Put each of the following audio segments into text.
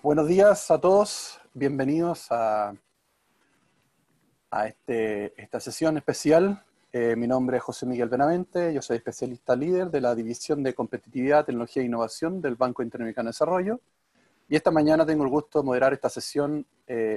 Buenos días a todos. Bienvenidos a esta sesión especial. Mi nombre es José Miguel Benavente. Yo soy especialista líder de la División de Competitividad, Tecnología e Innovación del Banco Interamericano de Desarrollo. Y esta mañana tengo el gusto de moderar esta sesión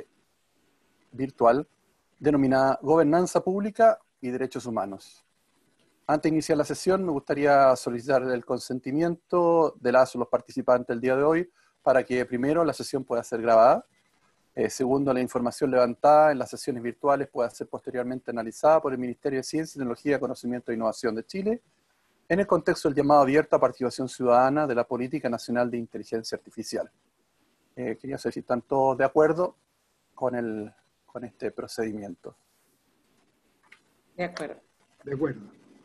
virtual denominada Gobernanza Pública y Derechos Humanos. Antes de iniciar la sesión, me gustaría solicitar el consentimiento de los participantes del día de hoy para que, primero, la sesión pueda ser grabada. Segundo, la información levantada en las sesiones virtuales pueda ser posteriormente analizada por el Ministerio de Ciencia, Tecnología, Conocimiento e Innovación de Chile en el contexto del llamado abierto a participación ciudadana de la Política Nacional de Inteligencia Artificial. Quería saber si están todos de acuerdo con este procedimiento. De acuerdo. De acuerdo.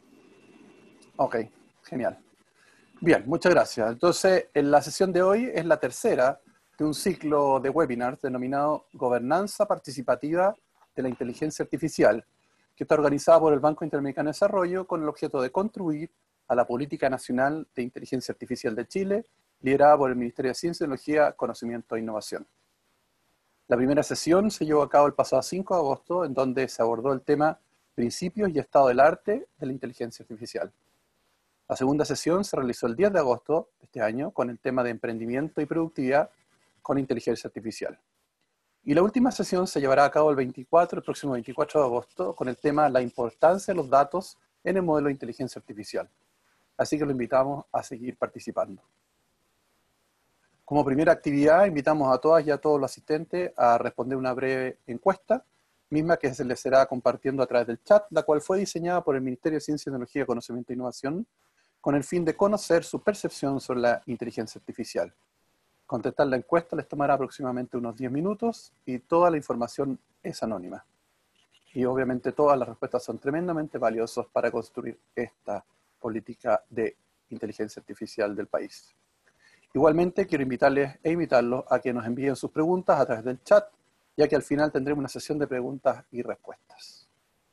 Ok, genial. Bien, muchas gracias. Entonces, en la sesión de hoy es la tercera de un ciclo de webinars denominado Gobernanza Participativa de la Inteligencia Artificial, que está organizada por el Banco Interamericano de Desarrollo con el objeto de contribuir a la Política Nacional de Inteligencia Artificial de Chile, liderada por el Ministerio de Ciencia, Tecnología, Conocimiento e Innovación. La primera sesión se llevó a cabo el pasado 5 de agosto, en donde se abordó el tema Principios y Estado del Arte de la Inteligencia Artificial. La segunda sesión se realizó el 10 de agosto de este año con el tema de emprendimiento y productividad con inteligencia artificial. Y la última sesión se llevará a cabo el próximo 24 de agosto con el tema La importancia de los datos en el modelo de inteligencia artificial. Así que lo invitamos a seguir participando. Como primera actividad, invitamos a todas y a todos los asistentes a responder una breve encuesta, misma que se les será compartiendo a través del chat, la cual fue diseñada por el Ministerio de Ciencia, Tecnología, Conocimiento e Innovación, con el fin de conocer su percepción sobre la inteligencia artificial. Contestar la encuesta les tomará aproximadamente unos 10 minutos y toda la información es anónima. Y obviamente todas las respuestas son tremendamente valiosas para construir esta política de inteligencia artificial del país. Igualmente quiero invitarlos a que nos envíen sus preguntas a través del chat, ya que al final tendremos una sesión de preguntas y respuestas.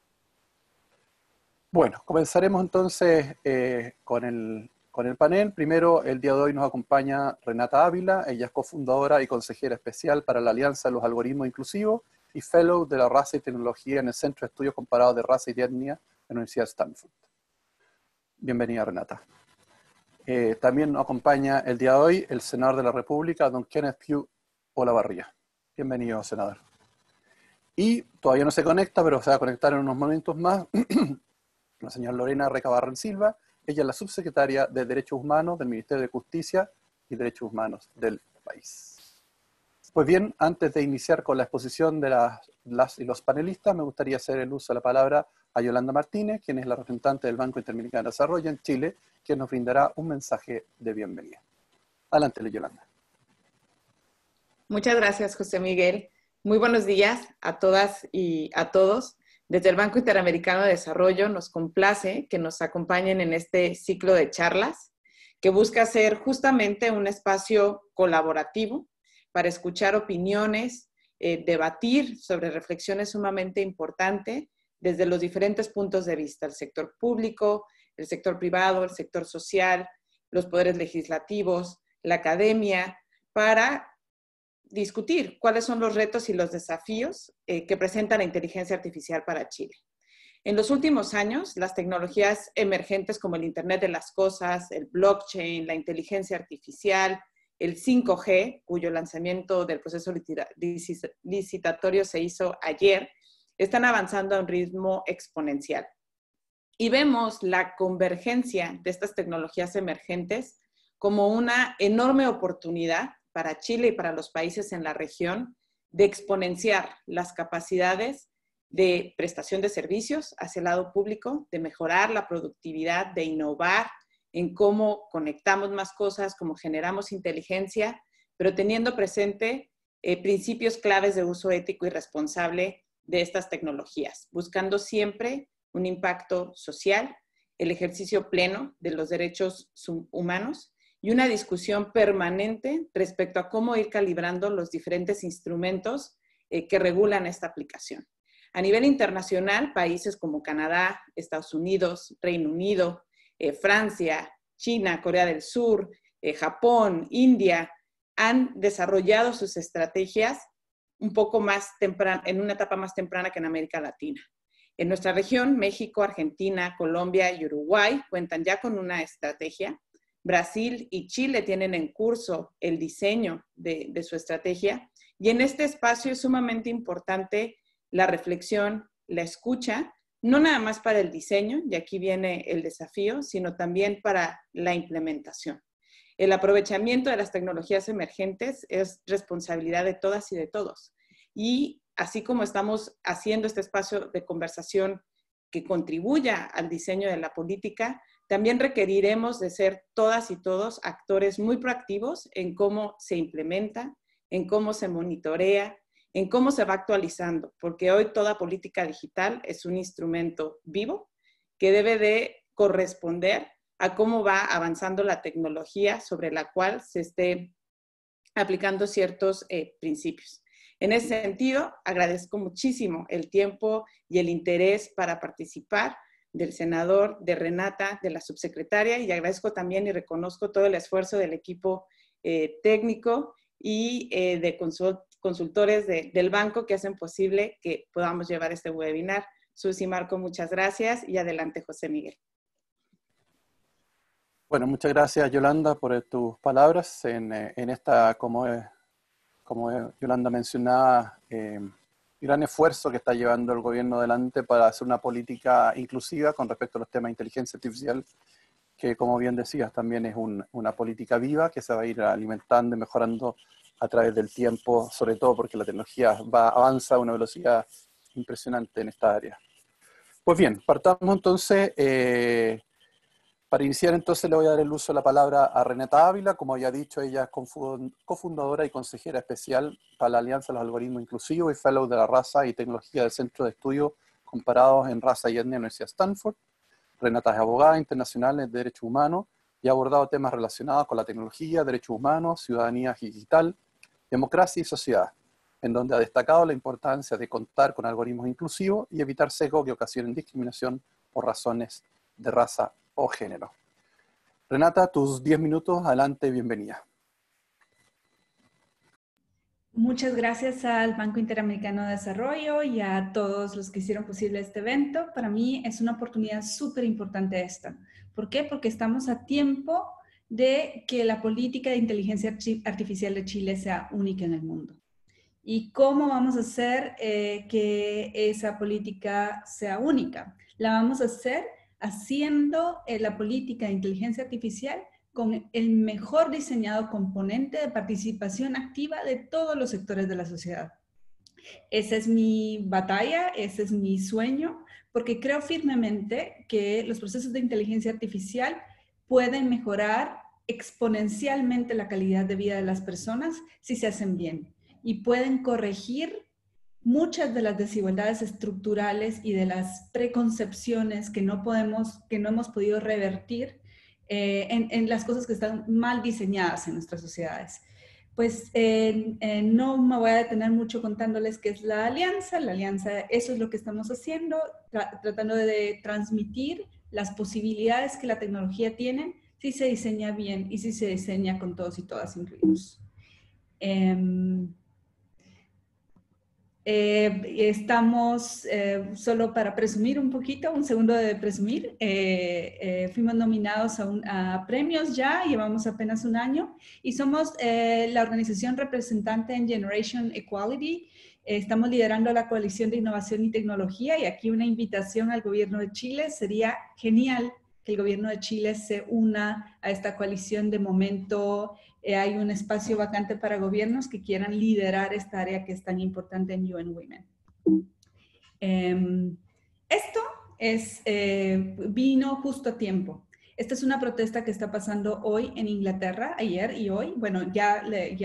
Bueno, comenzaremos entonces con el panel. Primero, el día de hoy nos acompaña Renata Ávila. Ella es cofundadora y consejera especial para la Alianza de los Algoritmos Inclusivos y Fellow de la Raza y Tecnología en el Centro de Estudios Comparados de Raza y Etnia de la Universidad de Stanford. Bienvenida, Renata. También nos acompaña el día de hoy el senador de la República, don Kenneth Pugh Olavarría. Bienvenido, senador. Y todavía no se conecta, pero se va a conectar en unos momentos más, la señora Lorena Recabarren Silva. Ella es la subsecretaria de Derechos Humanos del Ministerio de Justicia y Derechos Humanos del país. Pues bien, antes de iniciar con la exposición de las y los panelistas, me gustaría hacer el uso de la palabra a Yolanda Martínez, quien es la representante del Banco Interamericano de Desarrollo en Chile, quien nos brindará un mensaje de bienvenida. Adelante, Yolanda. Muchas gracias, José Miguel. Muy buenos días a todas y a todos. Desde el Banco Interamericano de Desarrollo nos complace que nos acompañen en este ciclo de charlas que busca ser justamente un espacio colaborativo para escuchar opiniones, debatir sobre reflexiones sumamente importantes desde los diferentes puntos de vista, el sector público, el sector privado, el sector social, los poderes legislativos, la academia, para discutir cuáles son los retos y los desafíos que presenta la inteligencia artificial para Chile. En los últimos años, las tecnologías emergentes como el Internet de las Cosas, el blockchain, la inteligencia artificial, el 5G, cuyo lanzamiento del proceso licitatorio se hizo ayer, están avanzando a un ritmo exponencial. Y vemos la convergencia de estas tecnologías emergentes como una enorme oportunidad para Chile y para los países en la región de exponenciar las capacidades de prestación de servicios hacia el lado público, de mejorar la productividad, de innovar en cómo conectamos más cosas, cómo generamos inteligencia, pero teniendo presente principios claves de uso ético y responsable de estas tecnologías, buscando siempre un impacto social, el ejercicio pleno de los derechos humanos y una discusión permanente respecto a cómo ir calibrando los diferentes instrumentos que regulan esta aplicación. A nivel internacional, países como Canadá, Estados Unidos, Reino Unido, Francia, China, Corea del Sur, Japón, India, han desarrollado sus estrategias un poco más temprano, en una etapa más temprana que en América Latina. En nuestra región, México, Argentina, Colombia y Uruguay cuentan ya con una estrategia. Brasil y Chile tienen en curso el diseño de su estrategia. Y en este espacio es sumamente importante la reflexión, la escucha, no nada más para el diseño, y aquí viene el desafío, sino también para la implementación. El aprovechamiento de las tecnologías emergentes es responsabilidad de todas y de todos. Y así como estamos haciendo este espacio de conversación que contribuya al diseño de la política, también requeriremos de ser todas y todos actores muy proactivos en cómo se implementa, en cómo se monitorea, en cómo se va actualizando, porque hoy toda política digital es un instrumento vivo que debe de corresponder a cómo va avanzando la tecnología sobre la cual se esté aplicando ciertos principios. En ese sentido, agradezco muchísimo el tiempo y el interés para participar del senador, de Renata, de la subsecretaria, y agradezco también y reconozco todo el esfuerzo del equipo técnico y de consultores del banco que hacen posible que podamos llevar este webinar. Susi, Marco, muchas gracias y adelante, José Miguel. Bueno, muchas gracias, Yolanda, por tus palabras en esta, como Yolanda mencionaba, gran esfuerzo que está llevando el gobierno adelante para hacer una política inclusiva con respecto a los temas de inteligencia artificial, que como bien decías, también es una política viva que se va a ir alimentando y mejorando a través del tiempo, sobre todo porque la tecnología avanza a una velocidad impresionante en esta área. Pues bien, partamos entonces. Para iniciar entonces le voy a dar el uso de la palabra a Renata Ávila. Como había dicho, ella es cofundadora y consejera especial para la Alianza de los Algoritmos Inclusivos y Fellow de la Raza y Tecnología del Centro de Estudios Comparados en Raza y Etnia de la Universidad de Stanford. Renata es abogada internacional en Derechos Humanos y ha abordado temas relacionados con la tecnología, derechos humanos, ciudadanía digital, democracia y sociedad, en donde ha destacado la importancia de contar con algoritmos inclusivos y evitar sesgos que ocasionen discriminación por razones de raza o género. Renata, tus 10 minutos, adelante, bienvenida. Muchas gracias al Banco Interamericano de Desarrollo y a todos los que hicieron posible este evento. Para mí es una oportunidad súper importante esta. ¿Por qué? Porque estamos a tiempo de que la política de inteligencia artificial de Chile sea única en el mundo. ¿Y cómo vamos a hacer que esa política sea única? La vamos a hacer haciendo la política de inteligencia artificial con el mejor diseñado componente de participación activa de todos los sectores de la sociedad. Esa es mi batalla, ese es mi sueño, porque creo firmemente que los procesos de inteligencia artificial pueden mejorar exponencialmente la calidad de vida de las personas si se hacen bien y pueden corregir muchas de las desigualdades estructurales y de las preconcepciones que no hemos podido revertir en las cosas que están mal diseñadas en nuestras sociedades. Pues no me voy a detener mucho contándoles qué es la alianza. La alianza, eso es lo que estamos haciendo, tratando de transmitir las posibilidades que la tecnología tiene si se diseña bien y si se diseña con todos y todas incluidos. Estamos, solo para presumir un poquito, un segundo de presumir, fuimos nominados a premios ya, llevamos apenas un año y somos la organización representante en Generation Equality. Estamos liderando la coalición de innovación y tecnología y aquí una invitación al gobierno de Chile. Sería genial que el gobierno de Chile se una a esta coalición. De momento hay un espacio vacante para gobiernos que quieran liderar esta área que es tan importante en UN Women. Esto vino justo a tiempo. Esta es una protesta que está pasando hoy en Inglaterra, ayer y hoy. Bueno, ya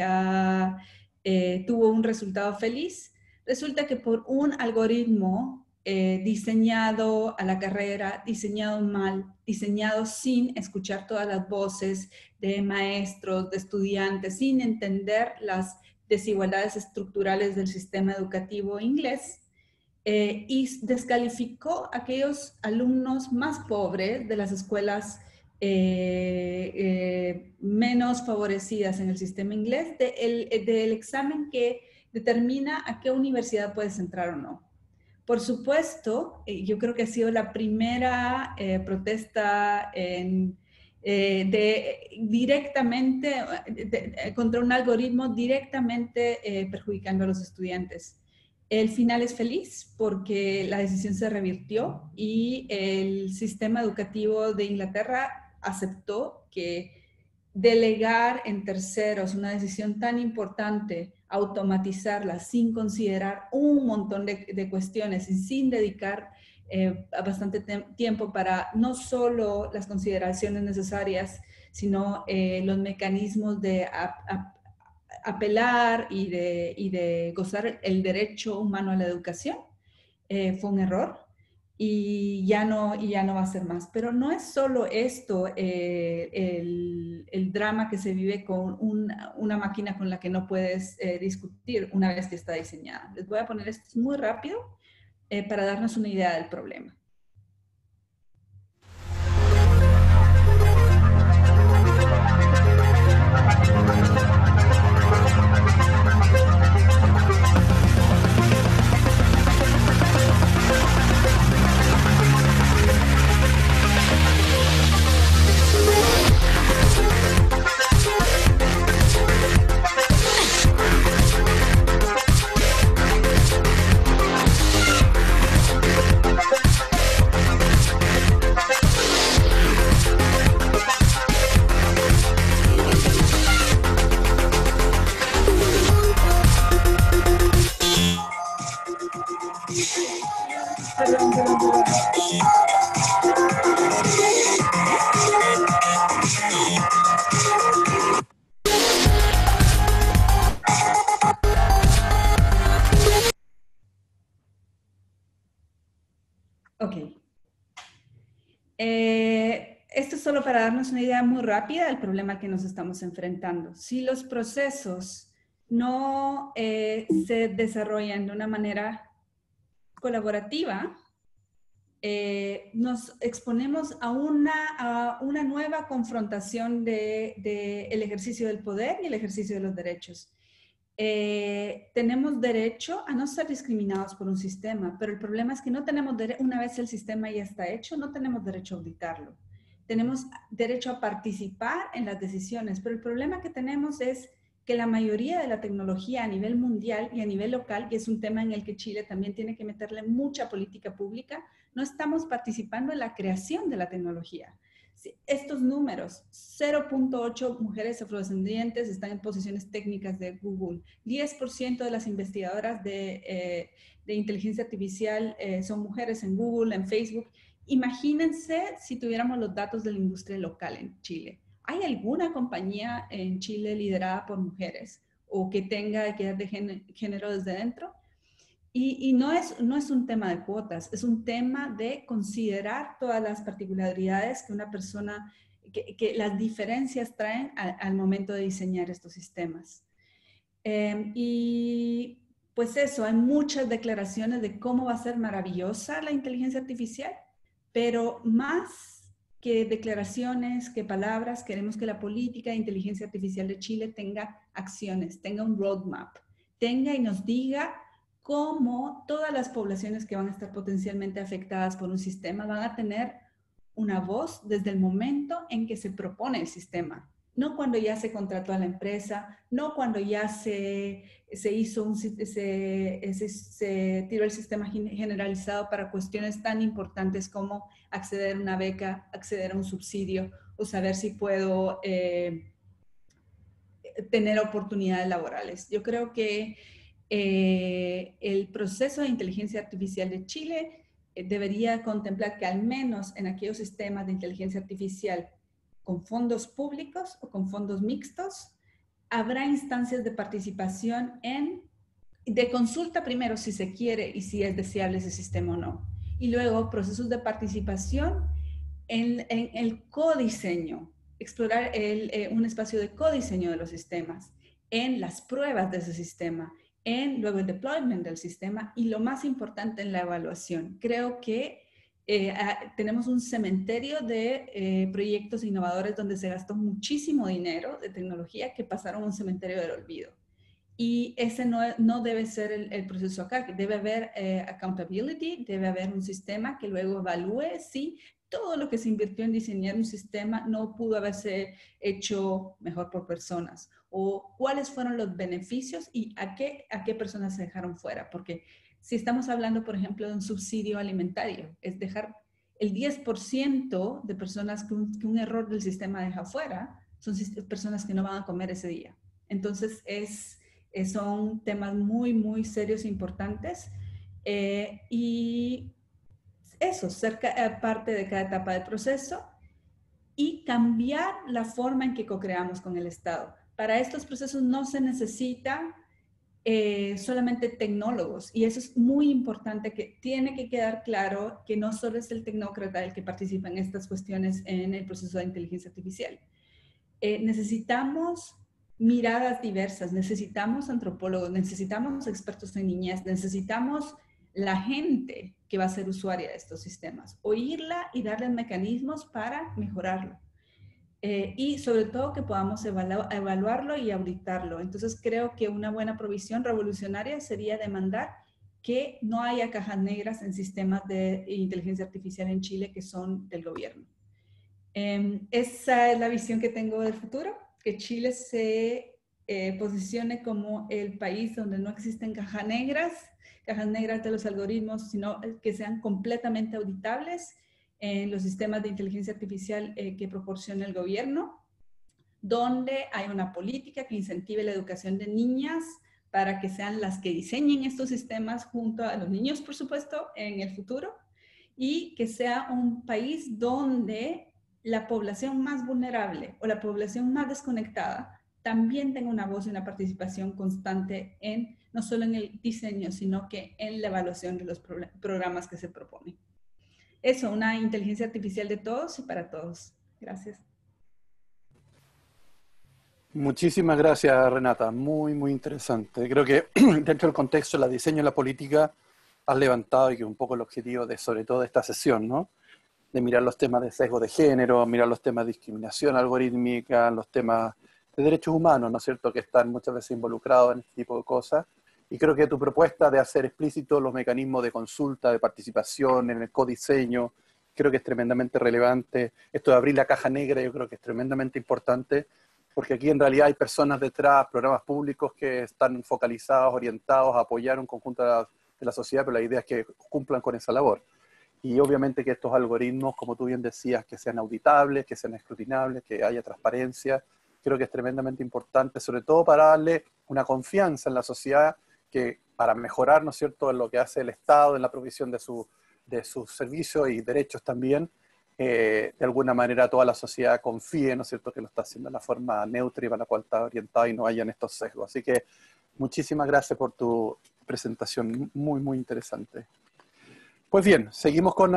tuvo un resultado feliz. Resulta que por un algoritmo diseñado a la carrera, diseñado mal, diseñado sin escuchar todas las voces de maestros, de estudiantes, sin entender las desigualdades estructurales del sistema educativo inglés, y descalificó a aquellos alumnos más pobres de las escuelas menos favorecidas en el sistema inglés del examen que determina a qué universidad puedes entrar o no. Por supuesto, yo creo que ha sido la primera protesta directamente contra un algoritmo directamente perjudicando a los estudiantes. El final es feliz porque la decisión se revirtió y el sistema educativo de Inglaterra aceptó que delegar en terceros una decisión tan importante, automatizarla sin considerar un montón de cuestiones y sin dedicar bastante tiempo para no solo las consideraciones necesarias, sino los mecanismos de apelar y de gozar el derecho humano a la educación, fue un error. Y ya no va a ser más. Pero no es solo esto, el drama que se vive con una máquina con la que no puedes discutir una vez que está diseñada. Les voy a poner esto muy rápido para darnos una idea del problema. Ok. Esto es solo para darnos una idea muy rápida del problema al que nos estamos enfrentando. Si los procesos no se desarrollan de una manera colaborativa, nos exponemos a una nueva confrontación del ejercicio del poder y el ejercicio de los derechos. Tenemos derecho a no ser discriminados por un sistema, pero el problema es que no tenemos una vez el sistema ya está hecho, no tenemos derecho a auditarlo. Tenemos derecho a participar en las decisiones, pero el problema que tenemos es que la mayoría de la tecnología a nivel mundial y a nivel local, y es un tema en el que Chile también tiene que meterle mucha política pública, no estamos participando en la creación de la tecnología. Estos números, 0.8 mujeres afrodescendientes están en posiciones técnicas de Google, 10% de las investigadoras de inteligencia artificial son mujeres en Google, en Facebook. Imagínense si tuviéramos los datos de la industria local en Chile. ¿Hay alguna compañía en Chile liderada por mujeres o que tenga equidad de género desde dentro? Y no es un tema de cuotas, es un tema de considerar todas las particularidades que una persona, que las diferencias traen al momento de diseñar estos sistemas. Y pues eso, hay muchas declaraciones de cómo va a ser maravillosa la inteligencia artificial, pero más que declaraciones, que palabras, queremos que la política de inteligencia artificial de Chile tenga acciones, tenga un roadmap, tenga y nos diga cómo todas las poblaciones que van a estar potencialmente afectadas por un sistema van a tener una voz desde el momento en que se propone el sistema. No cuando ya se contrató a la empresa, no cuando ya se tiró el sistema generalizado para cuestiones tan importantes como acceder a una beca, acceder a un subsidio o saber si puedo tener oportunidades laborales. Yo creo que el proceso de inteligencia artificial de Chile debería contemplar que al menos en aquellos sistemas de inteligencia artificial con fondos públicos o con fondos mixtos, habrá instancias de participación de consulta primero si se quiere y si es deseable ese sistema o no. Y luego procesos de participación en el codiseño, explorar un espacio de codiseño de los sistemas, en las pruebas de ese sistema, luego el deployment del sistema y lo más importante en la evaluación. Creo que tenemos un cementerio de proyectos innovadores donde se gastó muchísimo dinero de tecnología que pasaron a un cementerio del olvido. Y ese no debe ser el proceso acá, que debe haber accountability, debe haber un sistema que luego evalúe si todo lo que se invirtió en diseñar un sistema no pudo haberse hecho mejor por personas, o cuáles fueron los beneficios y a qué personas se dejaron fuera. Porque si estamos hablando, por ejemplo, de un subsidio alimentario, es dejar el 10% de personas que un error del sistema deja fuera, son personas que no van a comer ese día. Entonces, son temas muy, muy serios e importantes. Y eso, ser parte de cada etapa del proceso y cambiar la forma en que co-creamos con el Estado. Para estos procesos no se necesita solamente tecnólogos, y eso es muy importante, que tiene que quedar claro que no solo es el tecnócrata el que participa en estas cuestiones en el proceso de inteligencia artificial. Necesitamos miradas diversas, necesitamos antropólogos, necesitamos expertos en niñez, necesitamos la gente que va a ser usuaria de estos sistemas, oírla y darles mecanismos para mejorarlo. Y sobre todo que podamos evaluarlo y auditarlo. Entonces creo que una buena provisión revolucionaria sería demandar que no haya cajas negras en sistemas de inteligencia artificial en Chile que son del gobierno. Esa es la visión que tengo del futuro, que Chile se posicione como el país donde no existen cajas negras de los algoritmos, sino que sean completamente auditables en los sistemas de inteligencia artificial que proporciona el gobierno, donde hay una política que incentive la educación de niñas para que sean las que diseñen estos sistemas junto a los niños, por supuesto, en el futuro, y que sea un país donde la población más vulnerable o la población más desconectada también tenga una voz y una participación constante en, no solo en el diseño, sino que en la evaluación de los programas que se proponen. Eso, una inteligencia artificial de todos y para todos. Gracias. Muchísimas gracias, Renata. Muy, muy interesante. Creo que dentro del contexto del diseño y la política has levantado, y que es un poco el objetivo de, sobre todo, de esta sesión, ¿no? De mirar los temas de sesgo de género, mirar los temas de discriminación algorítmica, los temas de derechos humanos, ¿no es cierto?, que están muchas veces involucrados en este tipo de cosas. Y creo que tu propuesta de hacer explícitos los mecanismos de consulta, de participación en el codiseño, creo que es tremendamente relevante. Esto de abrir la caja negra yo creo que es tremendamente importante, porque aquí en realidad hay personas detrás, programas públicos que están focalizados, orientados a apoyar un conjunto de la sociedad, pero la idea es que cumplan con esa labor. Y obviamente que estos algoritmos, como tú bien decías, que sean auditables, que sean escrutinables, que haya transparencia, creo que es tremendamente importante, sobre todo para darle una confianza en la sociedad, que para mejorar, ¿no es cierto?, en lo que hace el Estado, en la provisión de sus servicios y derechos también, de alguna manera toda la sociedad confíe, ¿no es cierto?, que lo está haciendo de la forma neutra y para la cual está orientado y no hayan estos sesgos. Así que muchísimas gracias por tu presentación, muy, muy interesante. Pues bien, seguimos con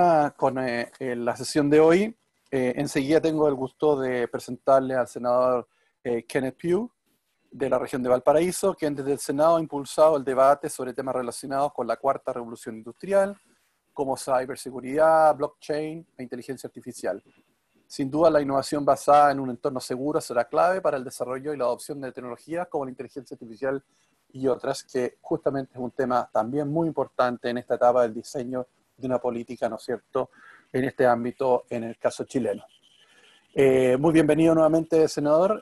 la sesión de hoy. Enseguida tengo el gusto de presentarle al senador Kenneth Pugh, de la región de Valparaíso, quien desde el Senado ha impulsado el debate sobre temas relacionados con la cuarta revolución industrial, como ciberseguridad, blockchain e inteligencia artificial. Sin duda, la innovación basada en un entorno seguro será clave para el desarrollo y la adopción de tecnologías como la inteligencia artificial y otras, que justamente es un tema también muy importante en esta etapa del diseño de una política, ¿no es cierto?, en este ámbito, en el caso chileno. Muy bienvenido nuevamente, senador,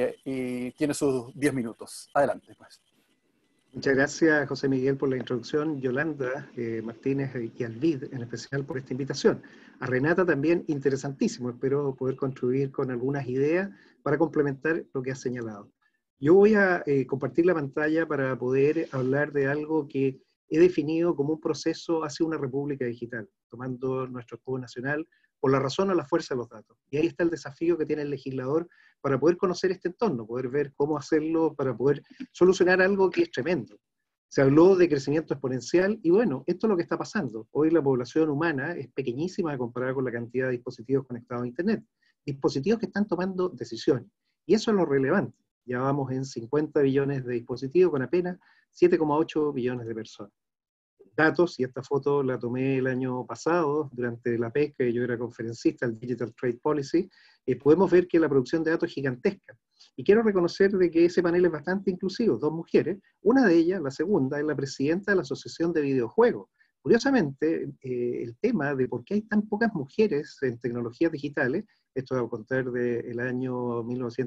y tiene sus 10 minutos. Adelante, pues. Muchas gracias, José Miguel, por la introducción, Yolanda Martínez y Alvid, en especial, por esta invitación. A Renata también, interesantísimo. Espero poder contribuir con algunas ideas para complementar lo que has señalado. Yo voy a compartir la pantalla para poder hablar de algo que he definido como un proceso hacia una república digital, tomando nuestro escudo nacional por la razón o la fuerza de los datos. Y ahí está el desafío que tiene el legislador para poder conocer este entorno, poder ver cómo hacerlo para poder solucionar algo que es tremendo. Se habló de crecimiento exponencial y bueno, esto es lo que está pasando. Hoy la población humana es pequeñísima comparada con la cantidad de dispositivos conectados a Internet. Dispositivos que están tomando decisiones. Y eso es lo relevante. Ya vamos en 50 billones de dispositivos con apenas 7,8 billones de personas. datos, y esta foto la tomé el año pasado, durante la pesca, y yo era conferencista al Digital Trade Policy, podemos ver que la producción de datos es gigantesca. Y quiero reconocer de que ese panel es bastante inclusivo, 2 mujeres, una de ellas, la segunda, es la presidenta de la Asociación de Videojuegos. Curiosamente, el tema de por qué hay tan pocas mujeres en tecnologías digitales, esto a contar del año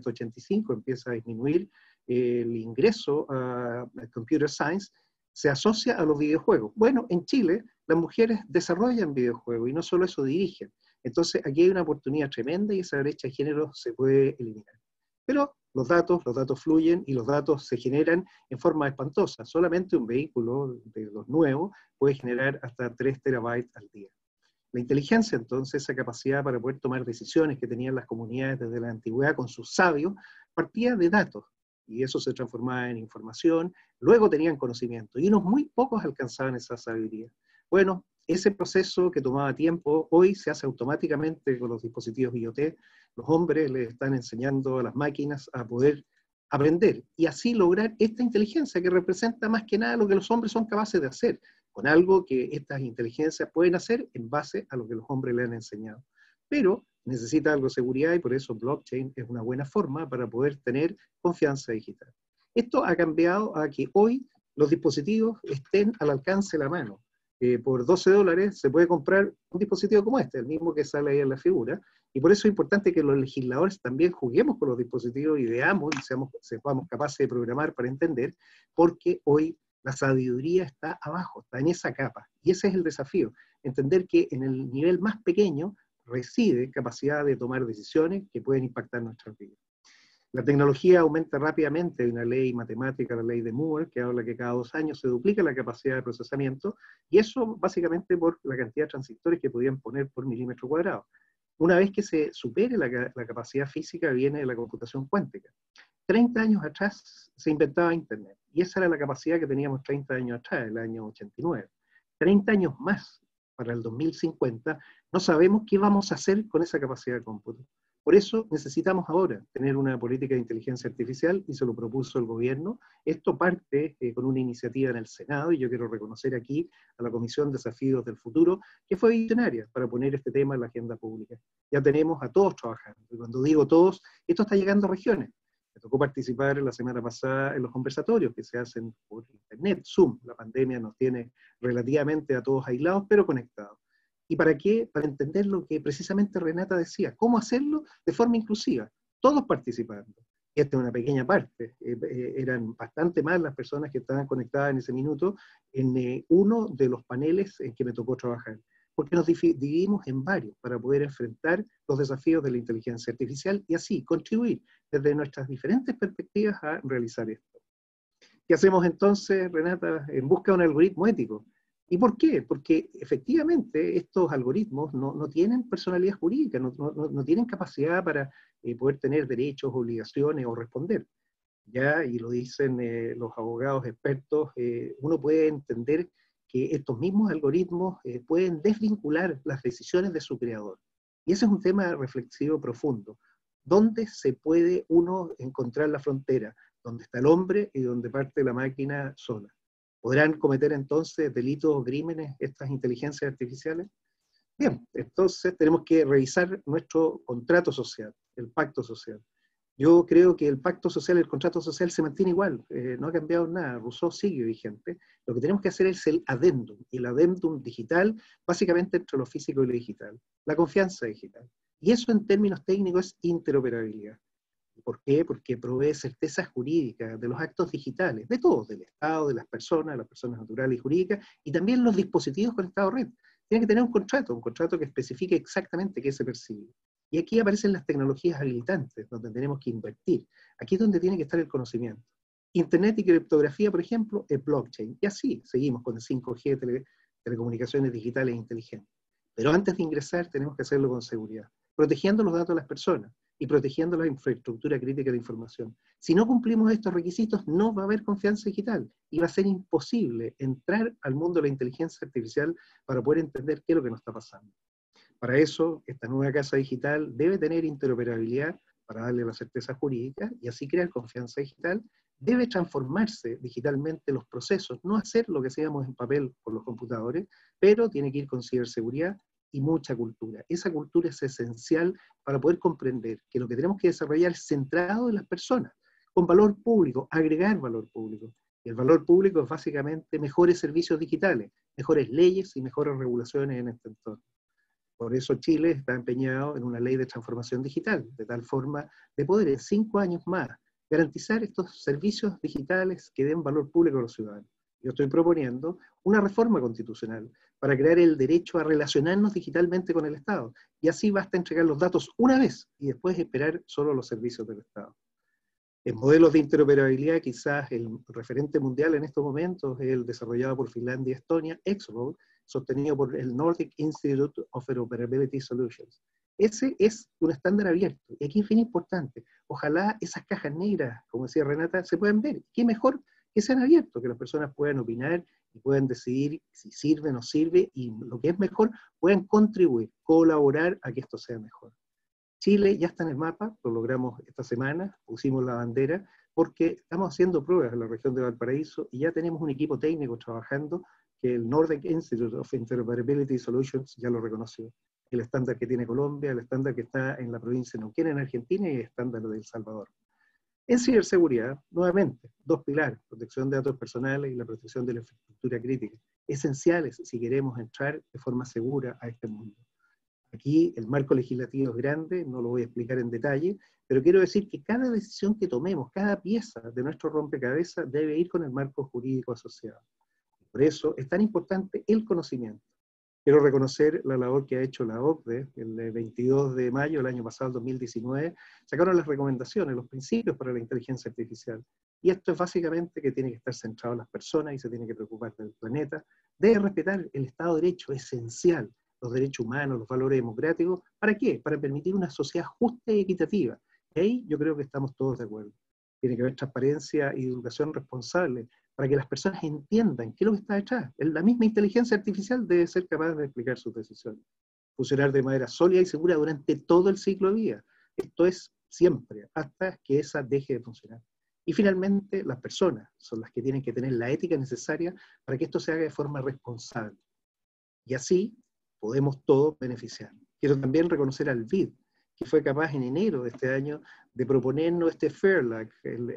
1985, empieza a disminuir el ingreso a Computer Science, se asocia a los videojuegos. Bueno, en Chile las mujeres desarrollan videojuegos y no solo eso, dirigen. Entonces aquí hay una oportunidad tremenda y esa brecha de género se puede eliminar. Pero los datos fluyen y los datos se generan en forma espantosa. Solamente un vehículo de los nuevos puede generar hasta 3 terabytes al día. La inteligencia, entonces, esa capacidad para poder tomar decisiones que tenían las comunidades desde la antigüedad con sus sabios, partía de datos. Y eso se transformaba en información, luego tenían conocimiento, y unos muy pocos alcanzaban esa sabiduría. Bueno, ese proceso que tomaba tiempo, hoy se hace automáticamente con los dispositivos IoT. Los hombres les están enseñando a las máquinas a poder aprender, y así lograr esta inteligencia que representa más que nada lo que los hombres son capaces de hacer, con algo que estas inteligencias pueden hacer en base a lo que los hombres le han enseñado. Pero necesita algo de seguridad y por eso blockchain es una buena forma para poder tener confianza digital. Esto ha cambiado a que hoy los dispositivos estén al alcance de la mano. Por $12 se puede comprar un dispositivo como este, el mismo que sale ahí en la figura, y por eso es importante que los legisladores también juguemos con los dispositivos y veamos y seamos capaces de programar para entender, porque hoy la sabiduría está abajo, está en esa capa, y ese es el desafío, entender que en el nivel más pequeño reside capacidad de tomar decisiones que pueden impactar nuestras vidas. La tecnología aumenta rápidamente, hay una ley matemática, la ley de Moore, que habla que cada 2 años se duplica la capacidad de procesamiento, y eso básicamente por la cantidad de transistores que podían poner por milímetro cuadrado. Una vez que se supere la capacidad física, viene la computación cuántica. 30 años atrás se inventaba Internet, y esa era la capacidad que teníamos 30 años atrás, el año 89. 30 años más, para el 2050, no sabemos qué vamos a hacer con esa capacidad de cómputo. Por eso necesitamos ahora tener una política de inteligencia artificial, y se lo propuso el gobierno. Esto parte con una iniciativa en el Senado, y yo quiero reconocer aquí a la Comisión de Desafíos del Futuro, que fue visionaria para poner este tema en la agenda pública. Ya tenemos a todos trabajando, y cuando digo todos, esto está llegando a regiones. Me tocó participar la semana pasada en los conversatorios que se hacen por internet, Zoom. La pandemia nos tiene relativamente a todos aislados, pero conectados. ¿Y para qué? Para entender lo que precisamente Renata decía, cómo hacerlo de forma inclusiva, todos participando. Esta es una pequeña parte, eran bastante más las personas que estaban conectadas en ese minuto en uno de los paneles en que me tocó trabajar, porque nos dividimos en varios para poder enfrentar los desafíos de la inteligencia artificial y así contribuir desde nuestras diferentes perspectivas a realizar esto. ¿Qué hacemos entonces, Renata, en busca de un algoritmo ético? ¿Y por qué? Porque efectivamente estos algoritmos no tienen personalidad jurídica, no tienen capacidad para poder tener derechos, obligaciones o responder. Ya, y lo dicen los abogados expertos, uno puede entender que estos mismos algoritmos pueden desvincular las decisiones de su creador. Y ese es un tema reflexivo profundo. ¿Dónde se puede uno encontrar la frontera? ¿Dónde está el hombre y dónde parte la máquina sola? ¿Podrán cometer entonces delitos o crímenes estas inteligencias artificiales? Bien, entonces tenemos que revisar nuestro contrato social, el pacto social. Yo creo que el pacto social, el contrato social se mantiene igual, no ha cambiado nada, Rousseau sigue vigente. Lo que tenemos que hacer es el adendum, y el adendum digital, básicamente entre lo físico y lo digital, la confianza digital. Y eso en términos técnicos es interoperabilidad. ¿Por qué? Porque provee certeza jurídica de los actos digitales, de todos, del Estado, de las personas naturales y jurídicas, y también los dispositivos conectados a red. Tiene que tener un contrato que especifique exactamente qué se percibe. Y aquí aparecen las tecnologías habilitantes, donde tenemos que invertir. Aquí es donde tiene que estar el conocimiento. Internet y criptografía, por ejemplo, es blockchain. Y así seguimos con el 5G, telecomunicaciones digitales inteligentes. Pero antes de ingresar tenemos que hacerlo con seguridad, protegiendo los datos de las personas y protegiendo la infraestructura crítica de información. Si no cumplimos estos requisitos, no va a haber confianza digital y va a ser imposible entrar al mundo de la inteligencia artificial para poder entender qué es lo que nos está pasando. Para eso, esta nueva casa digital debe tener interoperabilidad para darle la certeza jurídica y así crear confianza digital debe transformarse digitalmente los procesos, no hacer lo que hacíamos en papel por los computadores, pero tiene que ir con ciberseguridad y mucha cultura. Esa cultura es esencial para poder comprender que lo que tenemos que desarrollar es centrado en las personas, con valor público, agregar valor público. Y el valor público es básicamente mejores servicios digitales, mejores leyes y mejores regulaciones en este entorno. Por eso Chile está empeñado en una ley de transformación digital, de tal forma de poder en 5 años más garantizar estos servicios digitales que den valor público a los ciudadanos. Yo estoy proponiendo una reforma constitucional para crear el derecho a relacionarnos digitalmente con el Estado, y así basta entregar los datos una vez y después esperar solo los servicios del Estado. En modelos de interoperabilidad, quizás el referente mundial en estos momentos es el desarrollado por Finlandia y Estonia, XROAD, sostenido por el Nordic Institute of Interoperability Solutions. Ese es un estándar abierto, y aquí es bien importante. Ojalá esas cajas negras, como decía Renata, se puedan ver. Qué mejor que sean abiertos, que las personas puedan opinar y puedan decidir si sirve o no sirve, y lo que es mejor, puedan contribuir, colaborar a que esto sea mejor. Chile ya está en el mapa, lo logramos esta semana, pusimos la bandera, porque estamos haciendo pruebas en la región de Valparaíso y ya tenemos un equipo técnico trabajando que el Nordic Institute of Interoperability Solutions ya lo reconoció. El estándar que tiene Colombia, el estándar que está en la provincia de Neuquén en Argentina y el estándar de El Salvador. En ciberseguridad, nuevamente, 2 pilares, protección de datos personales y la protección de la infraestructura crítica, esenciales si queremos entrar de forma segura a este mundo. Aquí el marco legislativo es grande, no lo voy a explicar en detalle, pero quiero decir que cada decisión que tomemos, cada pieza de nuestro rompecabezas debe ir con el marco jurídico asociado. Por eso es tan importante el conocimiento. Quiero reconocer la labor que ha hecho la OCDE. El 22 de mayo del año pasado, 2019, sacaron las recomendaciones, los principios para la inteligencia artificial. Y esto es básicamente que tiene que estar centrado en las personas y se tiene que preocupar del planeta. Debe respetar el Estado de Derecho, esencial, los derechos humanos, los valores democráticos. ¿Para qué? Para permitir una sociedad justa y equitativa. Y ahí yo creo que estamos todos de acuerdo. Tiene que haber transparencia y educación responsable para que las personas entiendan qué es lo que está detrás. La misma inteligencia artificial debe ser capaz de explicar sus decisiones. Funcionar de manera sólida y segura durante todo el ciclo de vida. Esto es siempre, hasta que esa deje de funcionar. Y finalmente, las personas son las que tienen que tener la ética necesaria para que esto se haga de forma responsable. Y así podemos todos beneficiar. Quiero también reconocer al BID, que fue capaz en enero de este año de proponernos este FAIRLAG,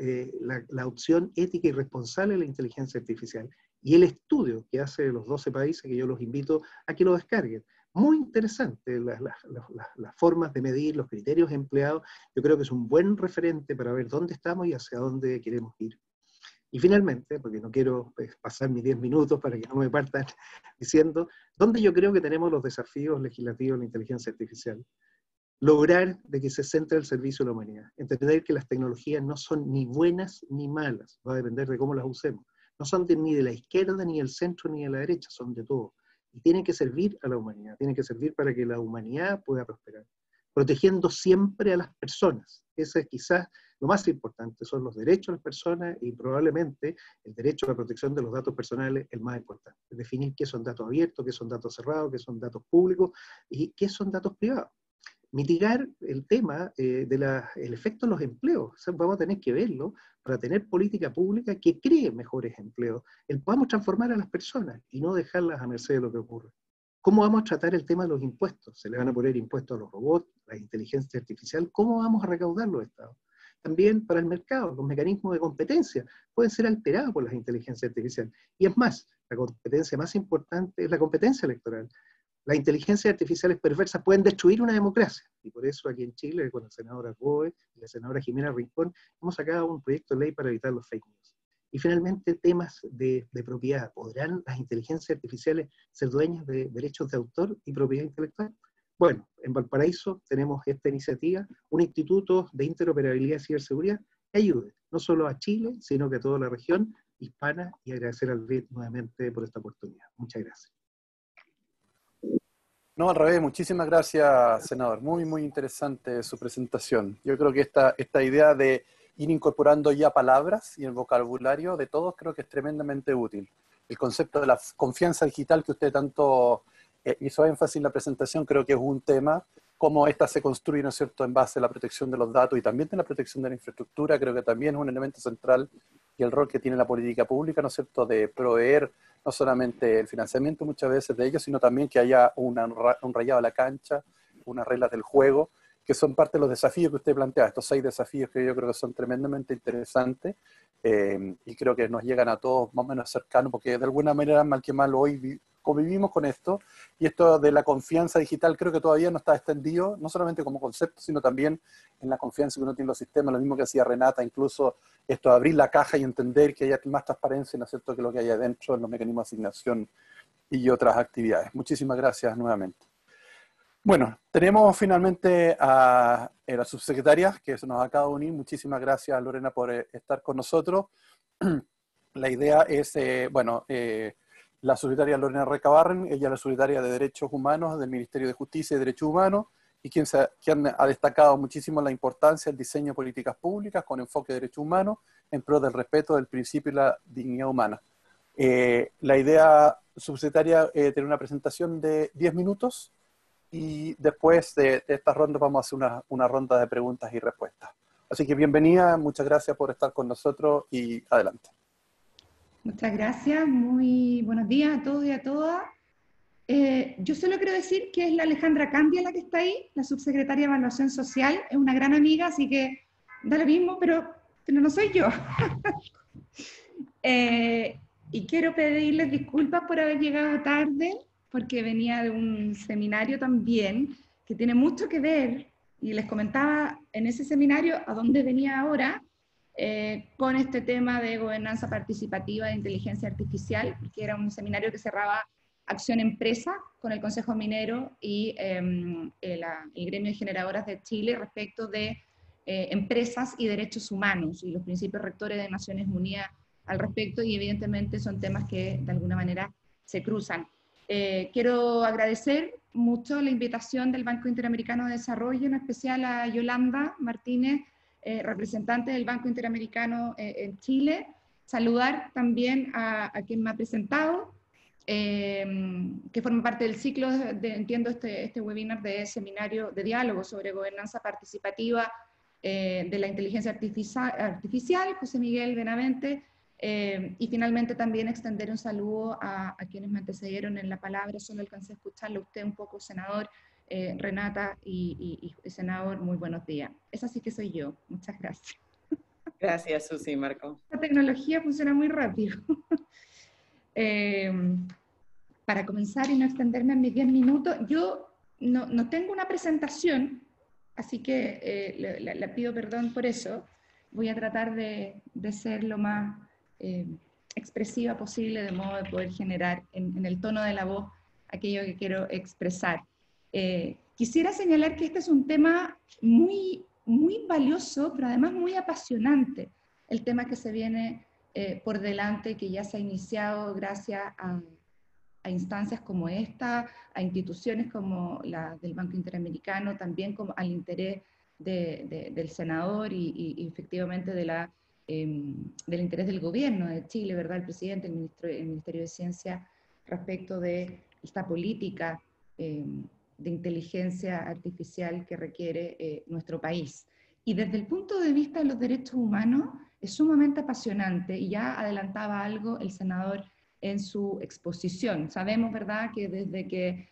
la opción ética y responsable de la inteligencia artificial, y el estudio que hace los 12 países, que yo los invito a que lo descarguen. Muy interesante las formas de medir, los criterios empleados. Yo creo que es un buen referente para ver dónde estamos y hacia dónde queremos ir. Y finalmente, porque no quiero pasar mis 10 minutos para que no me partan diciendo, ¿dónde yo creo que tenemos los desafíos legislativos de la inteligencia artificial? Lograr de que se centre el servicio de la humanidad. Entender que las tecnologías no son ni buenas ni malas, va a depender de cómo las usemos. No son ni de la izquierda, ni del centro, ni de la derecha, son de todo. Y tienen que servir a la humanidad, tienen que servir para que la humanidad pueda prosperar. Protegiendo siempre a las personas. Ese es quizás lo más importante, son los derechos de las personas y probablemente el derecho a la protección de los datos personales el más importante. Definir qué son datos abiertos, qué son datos cerrados, qué son datos públicos y qué son datos privados. Mitigar el tema el efecto en los empleos. O sea, vamos a tener que verlo para tener política pública que cree mejores empleos. Podamos transformar a las personas y no dejarlas a merced de lo que ocurre. ¿Cómo vamos a tratar el tema de los impuestos? ¿Se le van a poner impuestos a los robots, a la inteligencia artificial? ¿Cómo vamos a recaudar los estados? También para el mercado, los mecanismos de competencia pueden ser alterados por las inteligencias artificiales. Y es más, la competencia más importante es la competencia electoral. Las inteligencias artificiales perversas pueden destruir una democracia. Y por eso aquí en Chile, con la senadora Boe y la senadora Jimena Rincón, hemos sacado un proyecto de ley para evitar los fake news. Y finalmente, temas de propiedad. ¿Podrán las inteligencias artificiales ser dueñas de derechos de autor y propiedad intelectual? Bueno, en Valparaíso tenemos esta iniciativa, un instituto de interoperabilidad y ciberseguridad que ayude no solo a Chile, sino que a toda la región hispana, y agradecer al BID nuevamente por esta oportunidad. Muchas gracias. No, al revés, muchísimas gracias, senador. Muy, muy interesante su presentación. Yo creo que esta idea de ir incorporando ya palabras y el vocabulario de todos creo que es tremendamente útil. El concepto de la confianza digital que usted tanto hizo énfasis en la presentación creo que es un tema cómo esta se construye, ¿no es cierto?, en base a la protección de los datos y también de la protección de la infraestructura, creo que también es un elemento central, y el rol que tiene la política pública, ¿no es cierto?, de proveer no solamente el financiamiento muchas veces de ellos, sino también que haya un rayado a la cancha, unas reglas del juego, que son parte de los desafíos que usted plantea, estos 6 desafíos que yo creo que son tremendamente interesantes, y creo que nos llegan a todos más o menos cercanos, porque de alguna manera, mal que mal, hoy convivimos con esto, y esto de la confianza digital creo que todavía no está extendido, no solamente como concepto, sino también en la confianza que uno tiene en los sistemas, lo mismo que hacía Renata, incluso esto de abrir la caja y entender que haya más transparencia, ¿no es cierto?, que lo que hay adentro en los mecanismos de asignación y otras actividades. Muchísimas gracias nuevamente. Bueno, tenemos finalmente a la subsecretaria que se nos acaba de unir. Muchísimas gracias, Lorena, por estar con nosotros. La idea es, la subsecretaria Lorena Recabarren, ella es la subsecretaria de Derechos Humanos del Ministerio de Justicia y Derechos Humanos, y quien ha destacado muchísimo la importancia del diseño de políticas públicas con enfoque de derechos humanos en pro del respeto del principio y la dignidad humana. La idea, subsecretaria, tener una presentación de 10 minutos, y después de esta ronda vamos a hacer una ronda de preguntas y respuestas. Así que bienvenida, muchas gracias por estar con nosotros y adelante. Muchas gracias, muy buenos días a todos y a todas. Yo solo quiero decir que es la Alejandra Candia la que está ahí, la subsecretaria de Evaluación Social, es una gran amiga, así que da lo mismo, pero no soy yo. Y quiero pedirles disculpas por haber llegado tarde, porque venía de un seminario también, que tiene mucho que ver, y les comentaba en ese seminario a dónde venía ahora, con este tema de gobernanza participativa de inteligencia artificial, porque era un seminario que cerraba Acción Empresa con el Consejo Minero y el Gremio de Generadoras de Chile respecto de empresas y derechos humanos y los principios rectores de Naciones Unidas al respecto, y evidentemente son temas que de alguna manera se cruzan. Quiero agradecer mucho la invitación del Banco Interamericano de Desarrollo, en especial a Yolanda Martínez, representante del Banco Interamericano en Chile. Saludar también a quien me ha presentado, que forma parte del ciclo entiendo, este webinar de seminario de diálogo sobre gobernanza participativa de la inteligencia artificial, José Miguel Benavente. Y finalmente también extender un saludo a quienes me antecedieron en la palabra, solo alcancé a escucharlo usted un poco, senador, Renata y senador, muy buenos días. Esa sí que soy yo, muchas gracias. Gracias, Susi, Marco. La tecnología funciona muy rápido. Para comenzar y no extenderme en mis 10 minutos, yo no tengo una presentación, así que le pido perdón por eso. Voy a tratar de ser lo más expresiva posible, de modo de poder generar en el tono de la voz aquello que quiero expresar. Quisiera señalar que este es un tema muy, muy valioso, pero además muy apasionante, el tema que se viene por delante, que ya se ha iniciado gracias a instancias como esta, a instituciones como la del Banco Interamericano, también como al interés del senador y efectivamente del interés del gobierno de Chile, ¿verdad? El presidente, el Ministerio de Ciencia, respecto de esta política de inteligencia artificial que requiere nuestro país. Y desde el punto de vista de los derechos humanos, es sumamente apasionante, y ya adelantaba algo el senador en su exposición. Sabemos, ¿verdad?, que desde que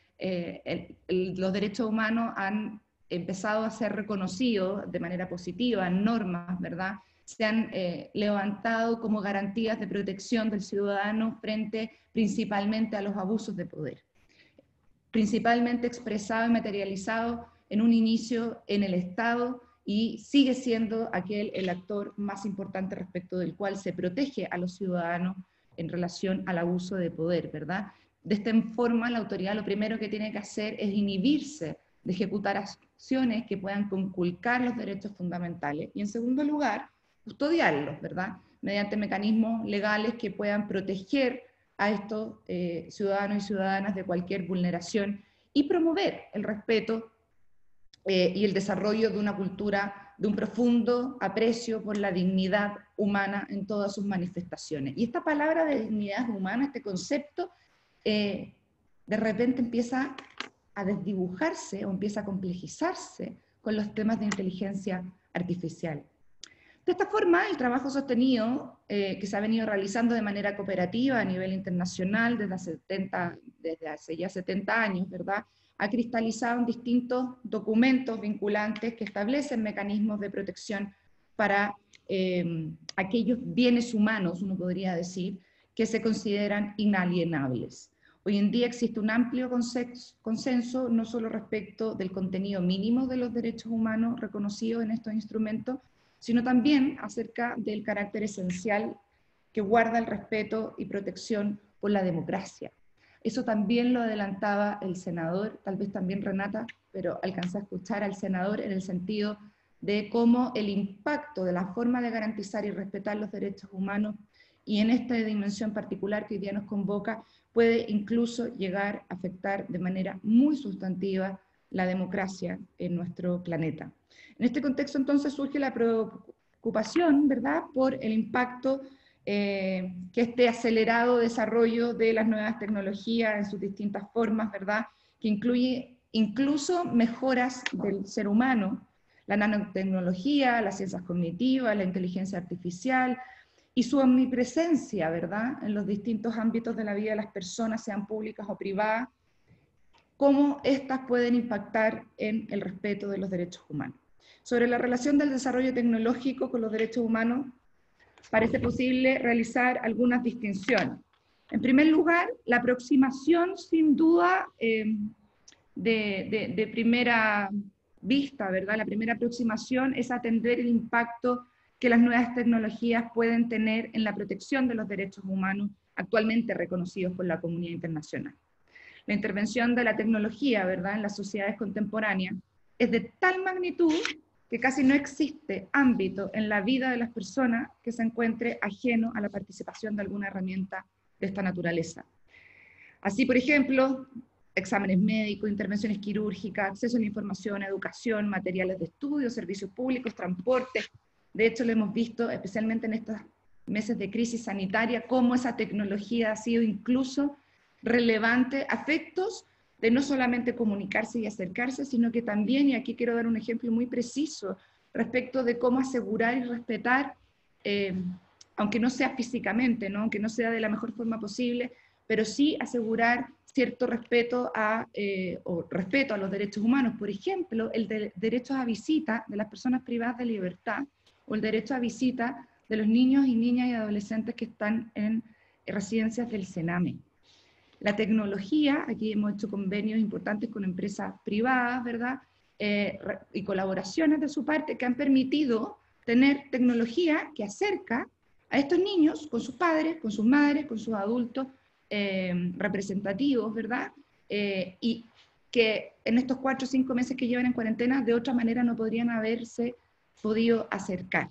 los derechos humanos han empezado a ser reconocidos de manera positiva en normas, ¿verdad?, se han levantado como garantías de protección del ciudadano frente principalmente a los abusos de poder, principalmente expresado y materializado en un inicio en el Estado, y sigue siendo aquel el actor más importante respecto del cual se protege a los ciudadanos en relación al abuso de poder, ¿verdad? De esta forma, la autoridad lo primero que tiene que hacer es inhibirse de ejecutar acciones que puedan conculcar los derechos fundamentales, y en segundo lugar, custodiarlos, ¿verdad?, mediante mecanismos legales que puedan proteger a estos ciudadanos y ciudadanas de cualquier vulneración, y promover el respeto y el desarrollo de una cultura de un profundo aprecio por la dignidad humana en todas sus manifestaciones. Y esta palabra de dignidad humana, este concepto, de repente empieza a desdibujarse o empieza a complejizarse con los temas de inteligencia artificial. De esta forma, el trabajo sostenido que se ha venido realizando de manera cooperativa a nivel internacional desde hace ya 70 años, ¿verdad?, ha cristalizado en distintos documentos vinculantes que establecen mecanismos de protección para aquellos bienes humanos, uno podría decir, que se consideran inalienables. Hoy en día existe un amplio consenso, no solo respecto del contenido mínimo de los derechos humanos reconocidos en estos instrumentos, sino también acerca del carácter esencial que guarda el respeto y protección por la democracia. Eso también lo adelantaba el senador, tal vez también Renata, pero alcancé a escuchar al senador en el sentido de cómo el impacto de la forma de garantizar y respetar los derechos humanos, y en esta dimensión particular que hoy día nos convoca, puede incluso llegar a afectar de manera muy sustantiva la democracia en nuestro planeta. En este contexto entonces surge la preocupación, ¿verdad?, por el impacto que este acelerado desarrollo de las nuevas tecnologías en sus distintas formas, ¿verdad?, que incluye incluso mejoras del ser humano, la nanotecnología, las ciencias cognitivas, la inteligencia artificial, y su omnipresencia, ¿verdad?, en los distintos ámbitos de la vida de las personas, sean públicas o privadas, cómo éstas pueden impactar en el respeto de los derechos humanos. Sobre la relación del desarrollo tecnológico con los derechos humanos, parece posible realizar algunas distinciones. En primer lugar, la aproximación, sin duda, de primera vista, ¿verdad? La primera aproximación es atender el impacto que las nuevas tecnologías pueden tener en la protección de los derechos humanos actualmente reconocidos por la comunidad internacional. La intervención de la tecnología, ¿verdad?, en las sociedades contemporáneas es de tal magnitud que casi no existe ámbito en la vida de las personas que se encuentre ajeno a la participación de alguna herramienta de esta naturaleza. Así, por ejemplo, exámenes médicos, intervenciones quirúrgicas, acceso a la información, educación, materiales de estudio, servicios públicos, transporte. De hecho, lo hemos visto especialmente en estos meses de crisis sanitaria, cómo esa tecnología ha sido incluso relevante a efectos de no solamente comunicarse y acercarse, sino que también, y aquí quiero dar un ejemplo muy preciso, respecto de cómo asegurar y respetar, aunque no sea físicamente, ¿no?, aunque no sea de la mejor forma posible, pero sí asegurar cierto respeto a los derechos humanos. Por ejemplo, el derecho a visita de las personas privadas de libertad, o el derecho a visita de los niños y niñas y adolescentes que están en residencias del Sename. La tecnología, aquí hemos hecho convenios importantes con empresas privadas, ¿verdad?, y colaboraciones de su parte que han permitido tener tecnología que acerca a estos niños con sus padres, con sus madres, con sus adultos representativos, ¿verdad?, y que en estos 4 o 5 meses que llevan en cuarentena de otra manera no podrían haberse podido acercar.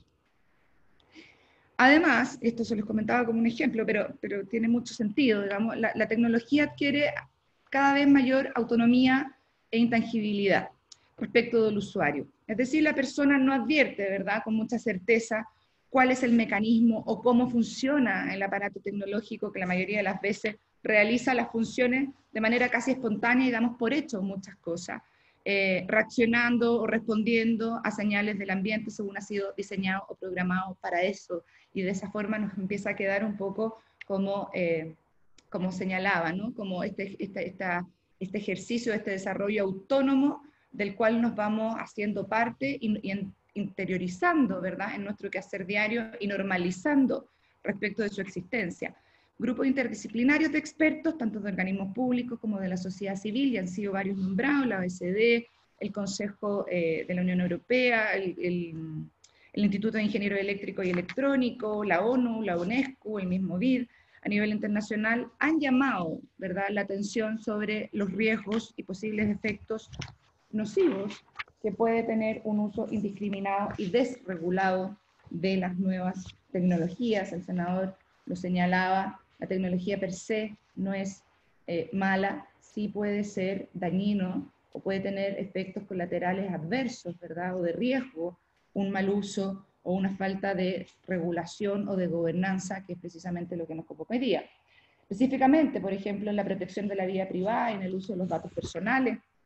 Además, esto se los comentaba como un ejemplo, pero tiene mucho sentido, digamos, la tecnología adquiere cada vez mayor autonomía e intangibilidad respecto del usuario. Es decir, la persona no advierte, ¿verdad?, con mucha certeza cuál es el mecanismo o cómo funciona el aparato tecnológico que la mayoría de las veces realiza las funciones de manera casi espontánea y damos por hecho muchas cosas, reaccionando o respondiendo a señales del ambiente según ha sido diseñado o programado para eso. Y de esa forma nos empieza a quedar un poco como, como señalaba, ¿no?, como este ejercicio, este desarrollo autónomo del cual nos vamos haciendo parte y interiorizando, ¿verdad?, en nuestro quehacer diario y normalizando respecto de su existencia. Grupos interdisciplinarios de expertos, tanto de organismos públicos como de la sociedad civil, y han sido varios nombrados, la OECD, el Consejo de la Unión Europea, el Instituto de Ingenieros Eléctricos y Electrónicos, la ONU, la UNESCO, el mismo BID, a nivel internacional, han llamado, ¿verdad?, la atención sobre los riesgos y posibles efectos nocivos que puede tener un uso indiscriminado y desregulado de las nuevas tecnologías. El senador lo señalaba, la tecnología per se no es mala, sí puede ser dañino o puede tener efectos colaterales adversos, ¿verdad?, o de riesgo, un mal uso o una falta de regulación o de gobernanza, que es precisamente lo que nos convoca hoy día. Específicamente, por ejemplo, en la protección de la vida privada y en el uso de los datos personales,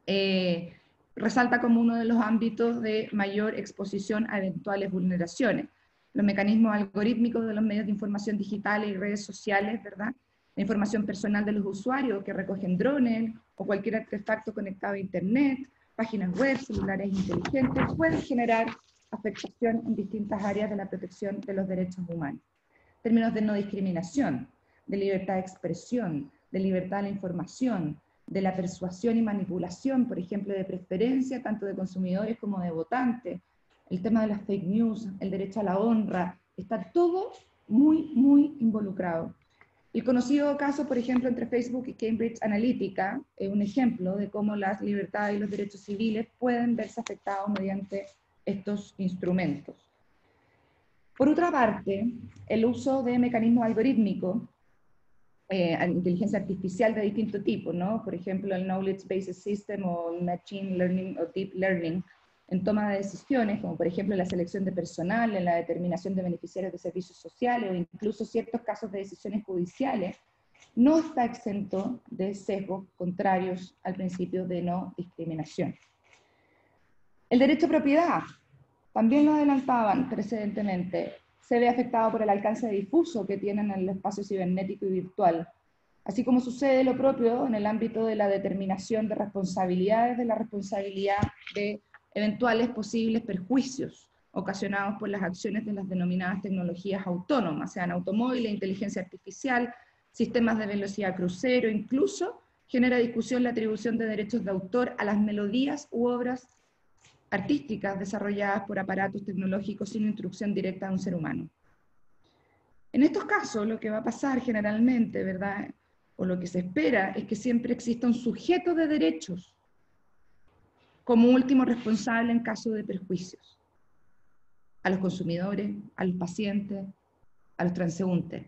resalta como uno de los ámbitos de mayor exposición a eventuales vulneraciones. Los mecanismos algorítmicos de los medios de información digitales y redes sociales, ¿verdad? La información personal de los usuarios que recogen drones o cualquier artefacto conectado a Internet, páginas web, celulares inteligentes, pueden generar afectación en distintas áreas de la protección de los derechos humanos. En términos de no discriminación, de libertad de expresión, de libertad de la información, de la persuasión y manipulación, por ejemplo, de preferencia tanto de consumidores como de votantes, el tema de las fake news, el derecho a la honra, está todo muy, muy involucrado. El conocido caso, por ejemplo, entre Facebook y Cambridge Analytica, es un ejemplo de cómo las libertades y los derechos civiles pueden verse afectados mediante estos instrumentos. Por otra parte, el uso de mecanismos algorítmicos, inteligencia artificial de distinto tipo, ¿no? Por ejemplo, el Knowledge Based System o Machine Learning o Deep Learning, en toma de decisiones, como por ejemplo la selección de personal, en la determinación de beneficiarios de servicios sociales o incluso ciertos casos de decisiones judiciales, no está exento de sesgos contrarios al principio de no discriminación. El derecho a propiedad, también lo adelantaban precedentemente, se ve afectado por el alcance difuso que tienen en el espacio cibernético y virtual, así como sucede lo propio en el ámbito de la determinación de responsabilidades, de la responsabilidad de eventuales posibles perjuicios ocasionados por las acciones de las denominadas tecnologías autónomas, sean automóviles, inteligencia artificial, sistemas de velocidad crucero, incluso genera discusión la atribución de derechos de autor a las melodías u obras artísticas desarrolladas por aparatos tecnológicos sin instrucción directa de un ser humano. En estos casos, lo que va a pasar generalmente, ¿verdad?, o lo que se espera, es que siempre exista un sujeto de derechos como último responsable en caso de perjuicios a los consumidores, a los pacientes, a los transeúntes.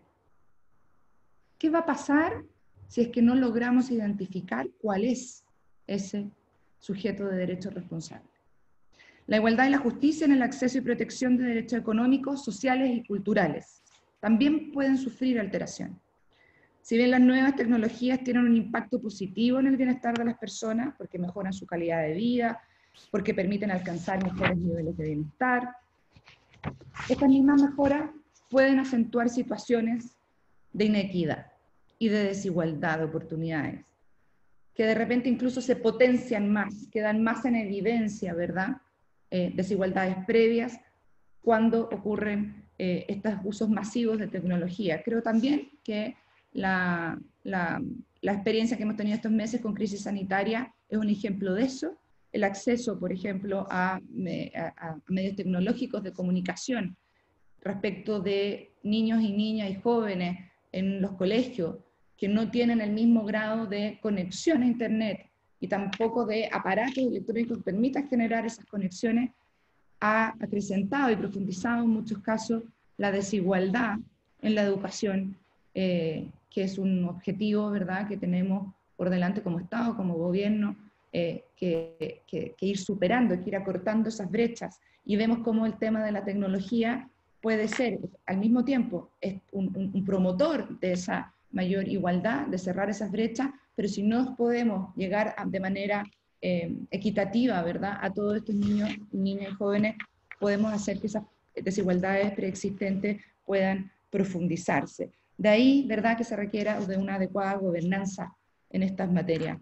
¿Qué va a pasar si es que no logramos identificar cuál es ese sujeto de derechos responsable? La igualdad y la justicia en el acceso y protección de derechos económicos, sociales y culturales también pueden sufrir alteración. Si bien las nuevas tecnologías tienen un impacto positivo en el bienestar de las personas, porque mejoran su calidad de vida, porque permiten alcanzar mejores niveles de bienestar, estas mismas mejoras pueden acentuar situaciones de inequidad y de desigualdad de oportunidades, que de repente incluso se potencian más, quedan más en evidencia, ¿verdad?, desigualdades previas cuando ocurren estos usos masivos de tecnología. Creo también que la experiencia que hemos tenido estos meses con crisis sanitaria es un ejemplo de eso. El acceso, por ejemplo, a medios tecnológicos de comunicación respecto de niños y niñas y jóvenes en los colegios que no tienen el mismo grado de conexión a Internet y tampoco de aparatos electrónicos que permitan generar esas conexiones, ha acrecentado y profundizado en muchos casos la desigualdad en la educación, que es un objetivo, ¿verdad?, que tenemos por delante como Estado, como gobierno, que ir superando, que ir acortando esas brechas. Y vemos cómo el tema de la tecnología puede ser, al mismo tiempo, un promotor de esa mayor igualdad, de cerrar esas brechas, pero si no podemos llegar de manera equitativa, ¿verdad?, a todos estos niños y jóvenes, podemos hacer que esas desigualdades preexistentes puedan profundizarse. De ahí, ¿verdad?, que se requiera de una adecuada gobernanza en estas materias.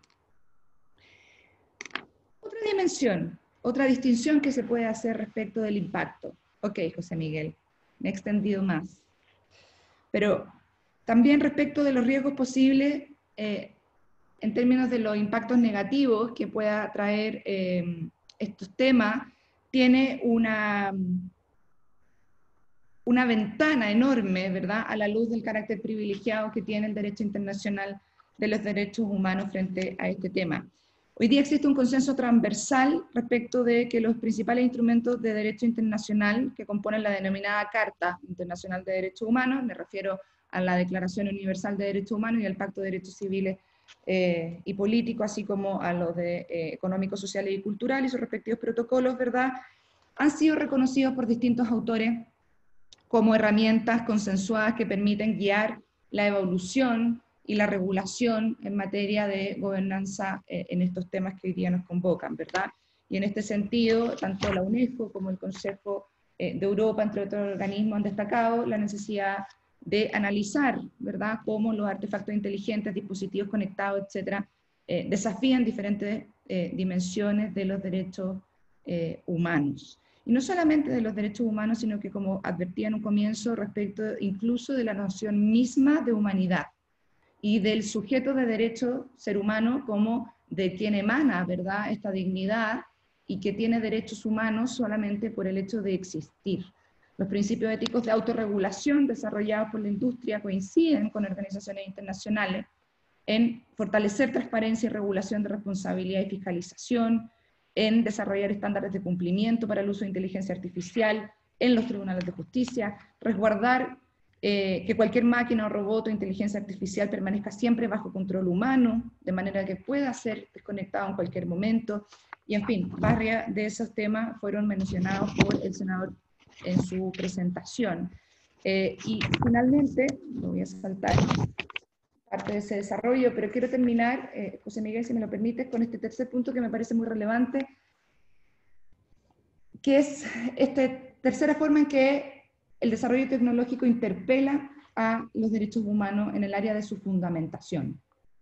Otra dimensión, otra distinción que se puede hacer respecto del impacto. Ok, José Miguel, me he extendido más. Pero también respecto de los riesgos posibles, en términos de los impactos negativos que pueda traer estos temas, tiene una ventana enorme, ¿verdad?, a la luz del carácter privilegiado que tiene el derecho internacional de los derechos humanos frente a este tema. Hoy día existe un consenso transversal respecto de que los principales instrumentos de derecho internacional que componen la denominada Carta Internacional de Derechos Humanos, me refiero a la Declaración Universal de Derechos Humanos y al Pacto de Derechos Civiles y Políticos, así como a los de económicos, sociales y culturales y sus respectivos protocolos, ¿verdad?, han sido reconocidos por distintos autores como herramientas consensuadas que permiten guiar la evolución y la regulación en materia de gobernanza en estos temas que hoy día nos convocan, ¿verdad? Y en este sentido, tanto la UNESCO como el Consejo de Europa, entre otros organismos, han destacado la necesidad de analizar, ¿verdad?, cómo los artefactos inteligentes, dispositivos conectados, etcétera, desafían diferentes dimensiones de los derechos humanos. Y no solamente de los derechos humanos, sino que, como advertía en un comienzo, respecto incluso de la noción misma de humanidad y del sujeto de derecho ser humano como de quien emana, ¿verdad?, esta dignidad y que tiene derechos humanos solamente por el hecho de existir. Los principios éticos de autorregulación desarrollados por la industria coinciden con organizaciones internacionales en fortalecer transparencia y regulación de responsabilidad y fiscalización, en desarrollar estándares de cumplimiento para el uso de inteligencia artificial en los tribunales de justicia, resguardar que cualquier máquina o robot o inteligencia artificial permanezca siempre bajo control humano, de manera que pueda ser desconectado en cualquier momento, y en fin, varios de esos temas fueron mencionados por el senador en su presentación. Y finalmente, lo voy a saltar parte de ese desarrollo, pero quiero terminar, José Miguel, si me lo permites, con este tercer punto que me parece muy relevante, que es esta tercera forma en que el desarrollo tecnológico interpela a los derechos humanos en el área de su fundamentación.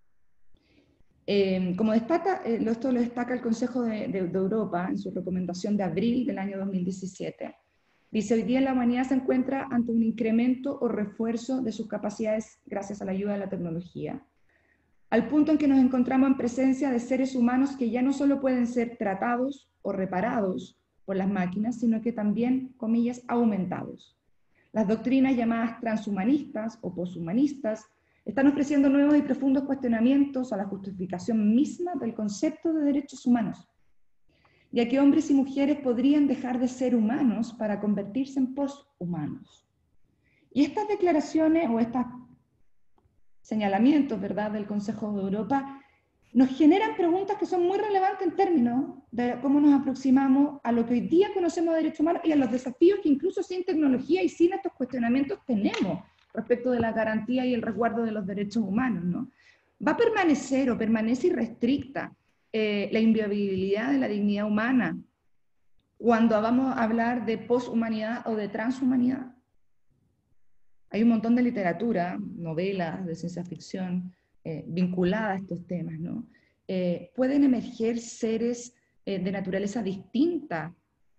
Como destaca, esto lo destaca el Consejo de Europa en su recomendación de abril del año 2017, dice: hoy día la humanidad se encuentra ante un incremento o refuerzo de sus capacidades gracias a la ayuda de la tecnología, al punto en que nos encontramos en presencia de seres humanos que ya no solo pueden ser tratados o reparados por las máquinas, sino que también, comillas, aumentados. Las doctrinas llamadas transhumanistas o poshumanistas están ofreciendo nuevos y profundos cuestionamientos a la justificación misma del concepto de derechos humanos, ya que hombres y mujeres podrían dejar de ser humanos para convertirse en posthumanos. Y estas declaraciones o estos señalamientos, ¿verdad?, del Consejo de Europa nos generan preguntas que son muy relevantes en términos de cómo nos aproximamos a lo que hoy día conocemos de derechos humanos y a los desafíos que incluso sin tecnología y sin estos cuestionamientos tenemos respecto de la garantía y el resguardo de los derechos humanos, ¿no? ¿Va a permanecer o permanece irrestricta la inviolabilidad de la dignidad humana cuando vamos a hablar de poshumanidad o de transhumanidad? Hay un montón de literatura, novelas de ciencia ficción vinculada a estos temas, ¿no? Pueden emerger seres de naturaleza distinta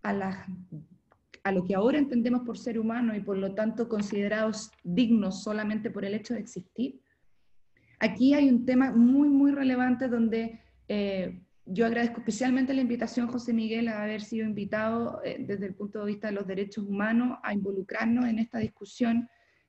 a lo que ahora entendemos por ser humano y por lo tanto considerados dignos solamente por el hecho de existir. Aquí hay un tema muy, muy relevante donde yo agradezco especialmente la invitación, José Miguel, a haber sido invitado desde el punto de vista de los derechos humanos a involucrarnos en esta discusión.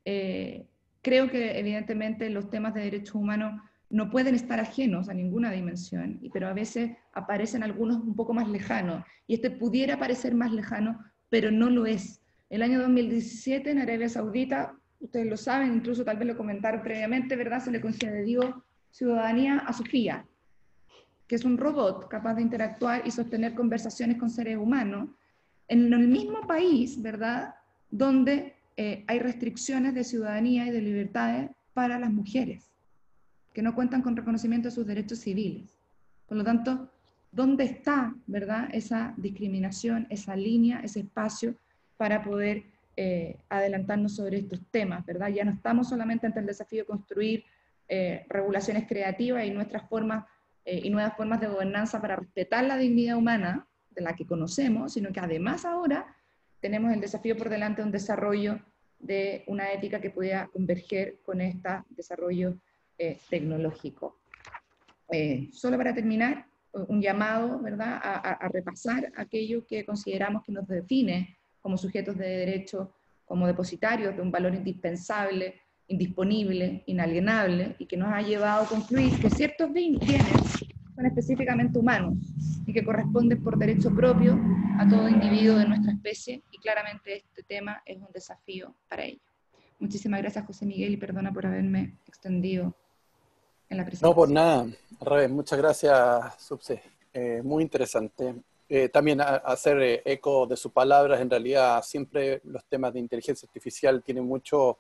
Creo que evidentemente los temas de derechos humanos no pueden estar ajenos a ninguna dimensión, pero a veces aparecen algunos un poco más lejanos, y este pudiera parecer más lejano, pero no lo es. El año 2017 en Arabia Saudita, ustedes lo saben, incluso tal vez lo comentaron previamente, ¿verdad?, se le concedió ciudadanía a Sofía, que es un robot capaz de interactuar y sostener conversaciones con seres humanos, en el mismo país, ¿verdad?, donde hay restricciones de ciudadanía y de libertades para las mujeres, que no cuentan con reconocimiento de sus derechos civiles. Por lo tanto, ¿dónde está, verdad, esa discriminación, esa línea, ese espacio para poder adelantarnos sobre estos temas, verdad? Ya no estamos solamente ante el desafío de construir regulaciones creativas y nuestras formas y nuevas formas de gobernanza para respetar la dignidad humana de la que conocemos, sino que además ahora tenemos el desafío por delante de un desarrollo de una ética que pueda converger con este desarrollo tecnológico. Solo para terminar, un llamado, ¿verdad?, a repasar aquello que consideramos que nos define como sujetos de derecho, como depositarios de un valor indispensable, indisponible, inalienable, y que nos ha llevado a concluir que ciertos bienes son específicamente humanos y que corresponden por derecho propio a todo individuo de nuestra especie, y claramente este tema es un desafío para ello. Muchísimas gracias, José Miguel, y perdona por haberme extendido en la presentación. No, por nada, al revés, muchas gracias, Subse. Muy interesante. También hacer eco de sus palabras, en realidad siempre los temas de inteligencia artificial tienen mucho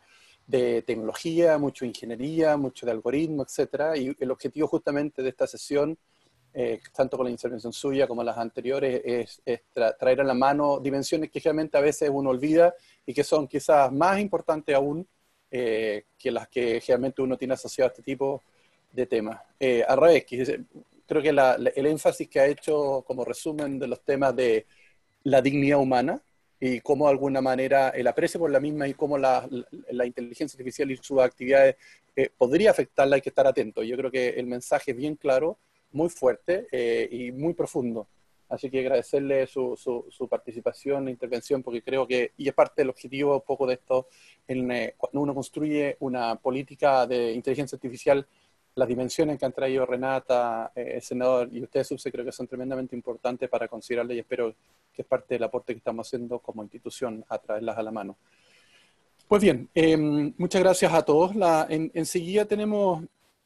de tecnología, mucho de ingeniería, mucho de algoritmo, etcétera. Y el objetivo justamente de esta sesión, tanto con la intervención suya como las anteriores, es traer a la mano dimensiones que generalmente a veces uno olvida y que son quizás más importantes aún que las que generalmente uno tiene asociado a este tipo de temas. Al revés, creo que el énfasis que ha hecho como resumen de los temas de la dignidad humana y cómo de alguna manera el aprecio por la misma y cómo la inteligencia artificial y sus actividades podría afectarla, hay que estar atento. Yo creo que el mensaje es bien claro, muy fuerte y muy profundo. Así que agradecerle su participación e intervención, porque creo que, y es parte del objetivo un poco de esto, cuando uno construye una política de inteligencia artificial, las dimensiones que han traído Renata, el senador y usted, Subse, creo que son tremendamente importantes para considerarle y espero que es parte del aporte que estamos haciendo como institución a traerlas a la mano. Pues bien, muchas gracias a todos. Enseguida tenemos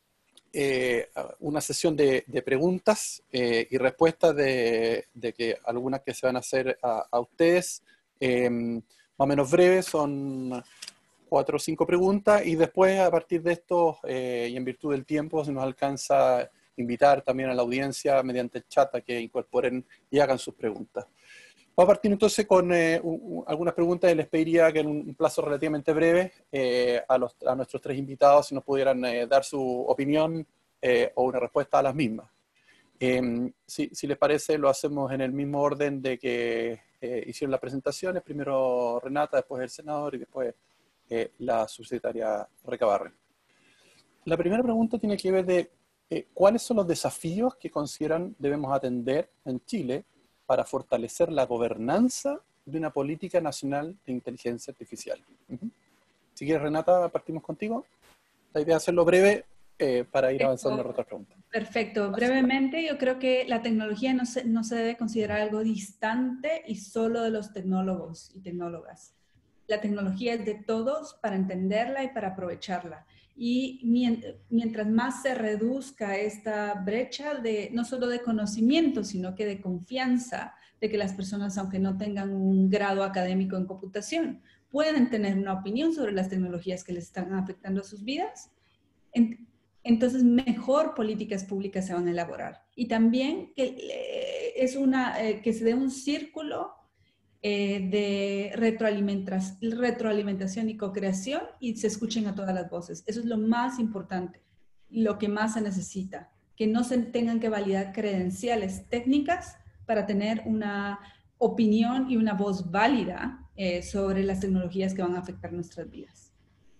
una sesión de preguntas y respuestas de que algunas que se van a hacer a ustedes, más o menos breves, son 4 o 5 preguntas, y después a partir de esto y en virtud del tiempo se nos alcanza a invitar también a la audiencia mediante el chat a que incorporen y hagan sus preguntas. Vamos a partir entonces con algunas preguntas y les pediría que en un plazo relativamente breve a nuestros 3 invitados si nos pudieran dar su opinión o una respuesta a las mismas. Si les parece, lo hacemos en el mismo orden de que hicieron las presentaciones, primero Renata, después el senador y después la subsecretaria Recabarren. La primera pregunta tiene que ver de cuáles son los desafíos que consideran debemos atender en Chile para fortalecer la gobernanza de una política nacional de inteligencia artificial. Si quieres, Renata, partimos contigo. La idea es hacerlo breve para ir avanzando en otras preguntas. Perfecto. Brevemente, yo creo que la tecnología no se debe considerar algo distante y solo de los tecnólogos y tecnólogas. La tecnología es de todos para entenderla y para aprovecharla. Y mientras más se reduzca esta brecha no solo de conocimiento, sino que de confianza, de que las personas, aunque no tengan un grado académico en computación, pueden tener una opinión sobre las tecnologías que les están afectando a sus vidas, entonces mejor políticas públicas se van a elaborar. Y también que se dé un círculo de retroalimentación y co-creación y se escuchen a todas las voces. Eso es lo más importante, lo que más se necesita, que no se tengan que validar credenciales técnicas para tener una opinión y una voz válida sobre las tecnologías que van a afectar nuestras vidas.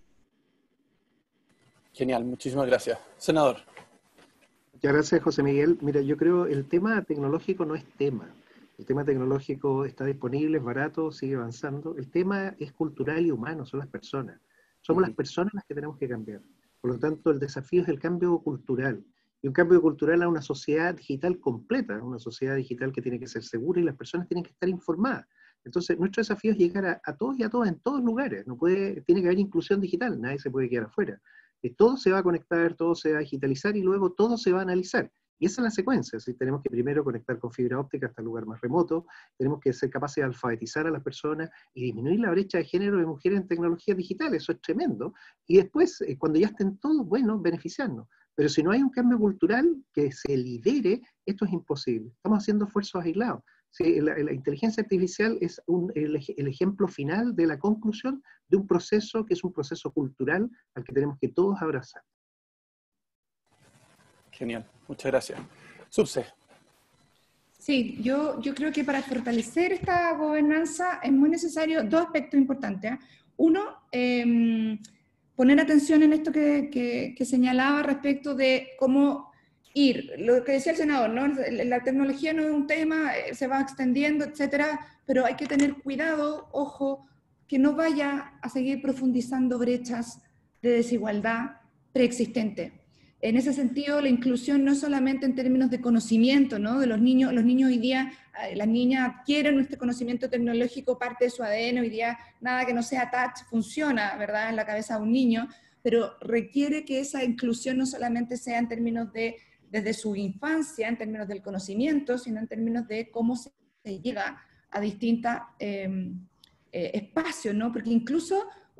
Genial, muchísimas gracias. Senador. Muchas gracias, José Miguel. Mira, yo creo que el tema tecnológico no es tema. El tema tecnológico está disponible, es barato, sigue avanzando. El tema es cultural y humano, son las personas. Somos las personas las que tenemos que cambiar. Por lo tanto, el desafío es el cambio cultural. Y un cambio cultural a una sociedad digital completa, una sociedad digital que tiene que ser segura y las personas tienen que estar informadas. Entonces, nuestro desafío es llegar a todos y a todas en todos lugares. Tiene que haber inclusión digital, nadie se puede quedar afuera. Todo se va a conectar, todo se va a digitalizar y luego todo se va a analizar. Y esa es la secuencia, ¿sí? Tenemos que primero conectar con fibra óptica hasta el lugar más remoto, tenemos que ser capaces de alfabetizar a las personas y disminuir la brecha de género de mujeres en tecnologías digitales, eso es tremendo. Y después, cuando ya estén todos, bueno, beneficiarnos. Pero si no hay un cambio cultural que se lidere, esto es imposible. Estamos haciendo esfuerzos aislados. Sí, la inteligencia artificial es el ejemplo final de la conclusión de un proceso que es un proceso cultural al que tenemos que todos abrazar. Genial, muchas gracias. Subse. Sí, yo creo que para fortalecer esta gobernanza es muy necesario 2 aspectos importantes. Uno, poner atención en esto que señalaba respecto de cómo lo que decía el senador, ¿no? La tecnología no es un tema, se va extendiendo, etcétera, pero hay que tener cuidado, ojo, que no vaya a seguir profundizando brechas de desigualdad preexistente. En ese sentido, la inclusión no solamente en términos de conocimiento, ¿no? De los niños hoy día, las niñas adquieren este conocimiento tecnológico, parte de su ADN, hoy día nada que no sea touch funciona, ¿verdad?, en la cabeza de un niño, pero requiere que esa inclusión no solamente sea en términos desde su infancia, en términos del conocimiento, sino en términos de cómo se llega a distintos espacios, ¿no? Porque incluso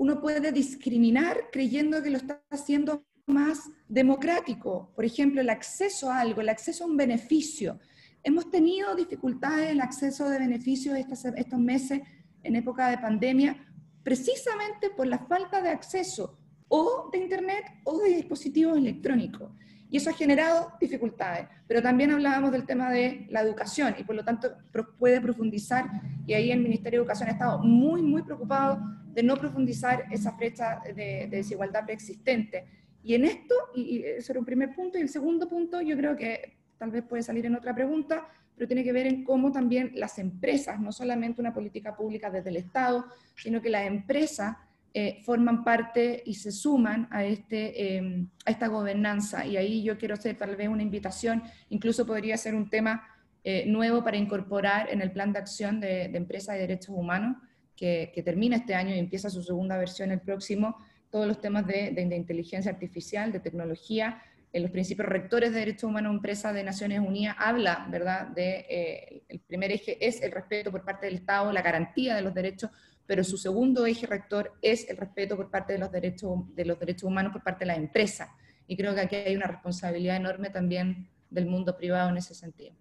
uno puede discriminar creyendo que lo está haciendo más democrático. Por ejemplo, el acceso a algo, el acceso a un beneficio. Hemos tenido dificultades en el acceso de beneficios estos meses en época de pandemia, precisamente por la falta de acceso o de Internet o de dispositivos electrónicos. Y eso ha generado dificultades. Pero también hablábamos del tema de la educación y por lo tanto puede profundizar, y ahí el Ministerio de Educación ha estado muy, muy preocupado de no profundizar esa brecha de desigualdad preexistente. Y en esto, y ese era un primer punto, y el segundo punto yo creo que tal vez puede salir en otra pregunta, pero tiene que ver en cómo también las empresas, no solamente una política pública desde el Estado, sino que las empresas forman parte y se suman a esta gobernanza. Y ahí yo quiero hacer tal vez una invitación, incluso podría ser un tema nuevo para incorporar en el plan de acción de empresas y derechos humanos, que termina este año y empieza su segunda versión el próximo, todos los temas de inteligencia artificial, de tecnología. En los principios rectores de derechos humanos empresa de Naciones Unidas habla, ¿verdad?, el primer eje es el respeto por parte del Estado, la garantía de los derechos, pero su segundo eje rector es el respeto por parte de los derechos humanos por parte de la empresa. Y creo que aquí hay una responsabilidad enorme también del mundo privado en ese sentido.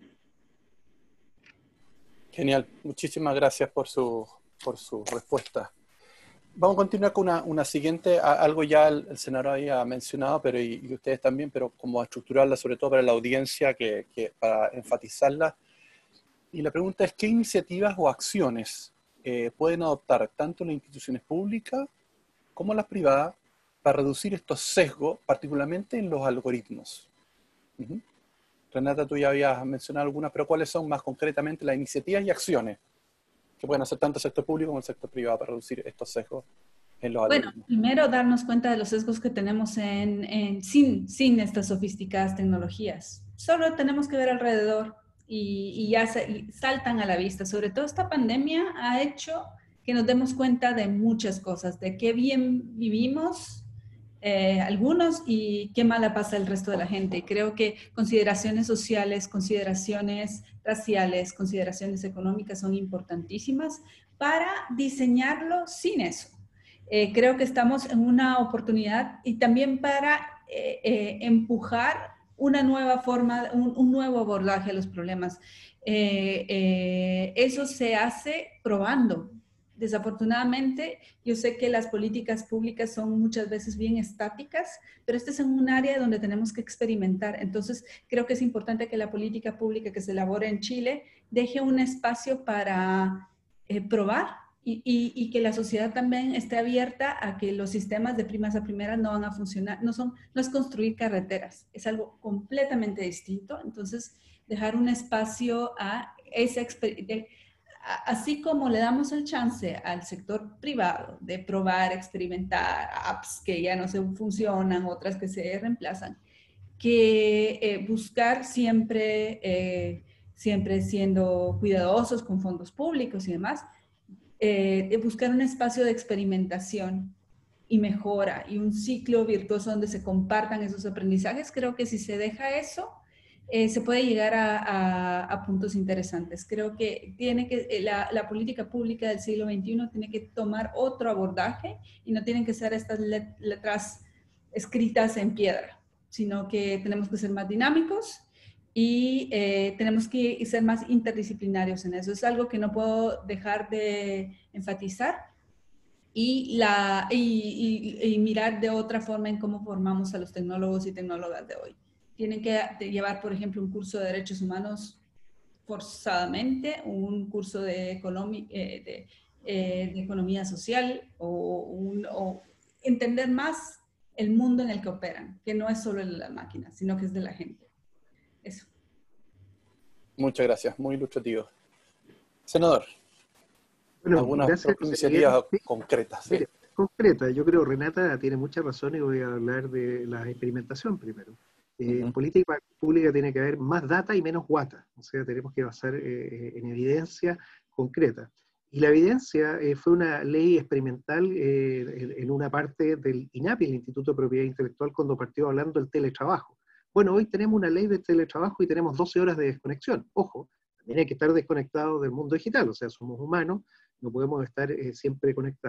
Genial, muchísimas gracias por su respuesta. Vamos a continuar con una siguiente, algo ya el senador había mencionado, pero y ustedes también, pero como a estructurarla sobre todo para la audiencia, para enfatizarla. Y la pregunta es, ¿qué iniciativas o acciones pueden adoptar tanto las instituciones públicas como las privadas para reducir estos sesgos, particularmente en los algoritmos? Renata, tú ya habías mencionado algunas, pero ¿cuáles son más concretamente las iniciativas y acciones que pueden hacer tanto el sector público como el sector privado para reducir estos sesgos en los algoritmos? Bueno, primero darnos cuenta de los sesgos que tenemos sin estas sofisticadas tecnologías. Solo tenemos que ver alrededor y ya saltan a la vista. Sobre todo esta pandemia ha hecho que nos demos cuenta de muchas cosas, de qué bien vivimos algunos y qué mala pasa el resto de la gente. Y creo que consideraciones sociales, consideraciones raciales, consideraciones económicas son importantísimas para diseñarlo sin eso. Creo que estamos en una oportunidad y también para empujar una nueva forma, un nuevo abordaje a los problemas. Eso se hace probando. Desafortunadamente, yo sé que las políticas públicas son muchas veces bien estáticas, pero este es un área donde tenemos que experimentar. Entonces, creo que es importante que la política pública que se elabore en Chile deje un espacio para probar y que la sociedad también esté abierta a que los sistemas de primas a primeras no van a funcionar. No es construir carreteras, es algo completamente distinto. Entonces, dejar un espacio a esa experiencia. Así como le damos el chance al sector privado de probar, experimentar apps que ya no se funcionan, otras que se reemplazan, que buscar siempre siendo cuidadosos con fondos públicos y demás, buscar un espacio de experimentación y mejora y un ciclo virtuoso donde se compartan esos aprendizajes. Creo que si se deja eso, se puede llegar a puntos interesantes. Creo que la política pública del siglo XXI tiene que tomar otro abordaje y no tienen que ser estas letras escritas en piedra, sino que tenemos que ser más dinámicos y tenemos que ser más interdisciplinarios en eso. Es algo que no puedo dejar de enfatizar y mirar de otra forma en cómo formamos a los tecnólogos y tecnólogas de hoy. Tienen que llevar, por ejemplo, un curso de derechos humanos forzadamente, un curso de economía social o entender más el mundo en el que operan, que no es solo de las máquinas, sino que es de la gente. Eso. Muchas gracias, muy ilustrativo. Senador, bueno, algunas iniciativas concretas. ¿Sí? Concretas, yo creo Renata tiene mucha razón y voy a hablar de la experimentación primero. En política pública tiene que haber más data y menos guata, o sea, tenemos que basar en evidencia concreta. Y la evidencia fue una ley experimental en una parte del INAPI, el Instituto de Propiedad Intelectual, cuando partió hablando del teletrabajo. Bueno, hoy tenemos una ley de teletrabajo y tenemos 12 horas de desconexión. Ojo, también hay que estar desconectados del mundo digital, o sea, somos humanos, no podemos estar siempre conectados.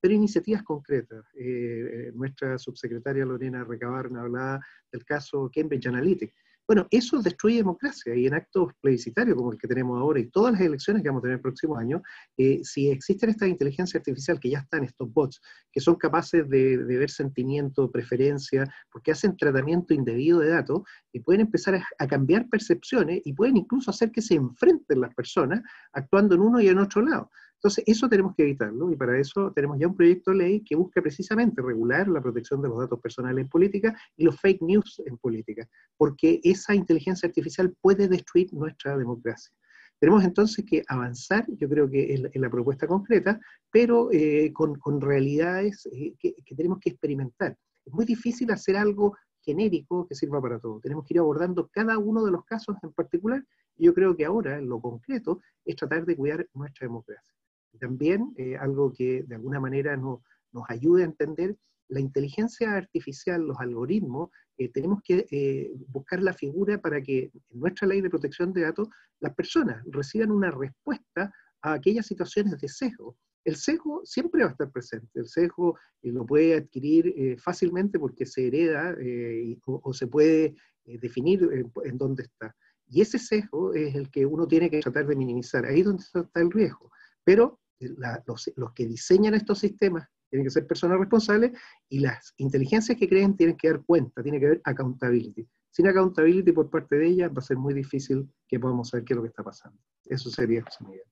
pero iniciativas concretas. Nuestra subsecretaria Lorena Recabarren hablaba del caso Cambridge Analytica. Bueno, eso destruye democracia, y en actos plebiscitarios como el que tenemos ahora y todas las elecciones que vamos a tener el próximo año, si existen estas inteligencias artificiales que ya están, estos bots, que son capaces de ver sentimiento, preferencia, porque hacen tratamiento indebido de datos, y pueden empezar a cambiar percepciones, y pueden incluso hacer que se enfrenten las personas actuando en uno y en otro lado. Entonces, eso tenemos que evitarlo, y para eso tenemos ya un proyecto de ley que busca precisamente regular la protección de los datos personales en política y los fake news en política, porque esa inteligencia artificial puede destruir nuestra democracia. Tenemos entonces que avanzar, yo creo que en la propuesta concreta, pero con realidades que tenemos que experimentar. Es muy difícil hacer algo genérico que sirva para todo. Tenemos que ir abordando cada uno de los casos en particular, y yo creo que ahora, en lo concreto, es tratar de cuidar nuestra democracia. También algo que de alguna manera nos ayude a entender la inteligencia artificial, los algoritmos, tenemos que buscar la figura para que en nuestra ley de protección de datos las personas reciban una respuesta a aquellas situaciones de sesgo. El sesgo siempre va a estar presente, el sesgo lo puede adquirir fácilmente porque se hereda o se puede definir en dónde está. Y ese sesgo es el que uno tiene que tratar de minimizar, ahí es donde está el riesgo. Pero los que diseñan estos sistemas tienen que ser personas responsables, y las inteligencias que creen tienen que dar cuenta, tiene que haber accountability. Sin accountability por parte de ellas va a ser muy difícil que podamos saber qué es lo que está pasando. Eso sería, José Miguel.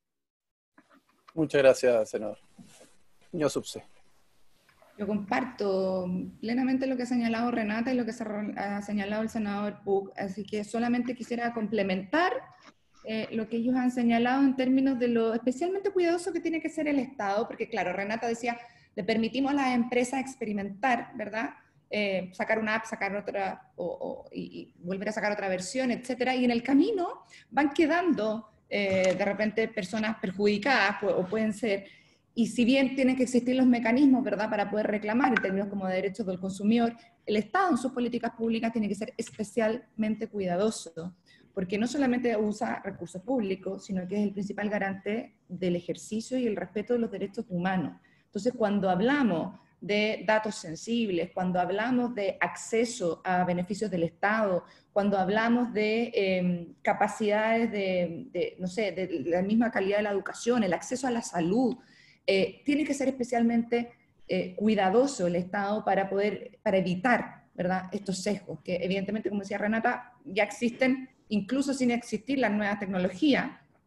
Muchas gracias, senador. Señor Subse. Yo comparto plenamente lo que ha señalado Renata y lo que ha señalado el senador Buch, así que solamente quisiera complementar lo que ellos han señalado en términos de lo especialmente cuidadoso que tiene que ser el Estado, porque claro, Renata decía, le permitimos a las empresas experimentar, ¿verdad? Sacar una app, sacar otra, y volver a sacar otra versión, etcétera, y en el camino van quedando de repente personas perjudicadas, o pueden ser, y si bien tienen que existir los mecanismos, ¿verdad?, para poder reclamar en términos como de derechos del consumidor, el Estado en sus políticas públicas tiene que ser especialmente cuidadoso, porque no solamente usa recursos públicos, sino que es el principal garante del ejercicio y el respeto de los derechos humanos. Entonces, cuando hablamos de datos sensibles, cuando hablamos de acceso a beneficios del Estado, cuando hablamos de capacidades no sé, de la misma calidad de la educación, el acceso a la salud, tiene que ser especialmente cuidadoso el Estado para evitar, ¿verdad?, estos sesgos, que evidentemente, como decía Renata, ya existen incluso sin existir las nuevas tecnologías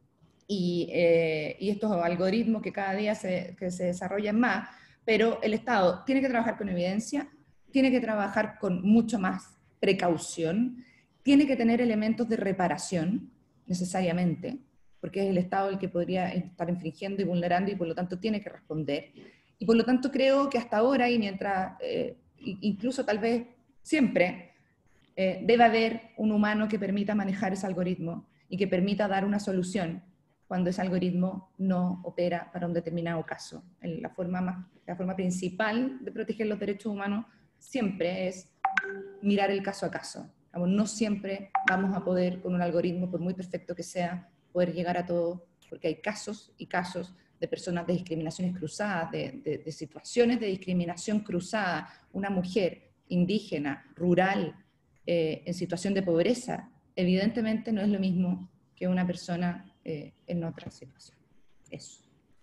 y estos algoritmos que cada día se desarrollan más, pero el Estado tiene que trabajar con evidencia, tiene que trabajar con mucho más precaución, tiene que tener elementos de reparación, necesariamente, porque es el Estado el que podría estar infringiendo y vulnerando, y por lo tanto tiene que responder. Y por lo tanto creo que hasta ahora, y mientras, incluso tal vez siempre, debe haber un humano que permita manejar ese algoritmo y que permita dar una solución cuando ese algoritmo no opera para un determinado caso. La forma principal de proteger los derechos humanos siempre es mirar el caso a caso. No siempre vamos a poder, con un algoritmo, por muy perfecto que sea, poder llegar a todo, porque hay casos y casos de personas de discriminaciones cruzadas, de situaciones de discriminación cruzada. Una mujer indígena, rural, en situación de pobreza, evidentemente no es lo mismo que una persona en otra situación. Eso.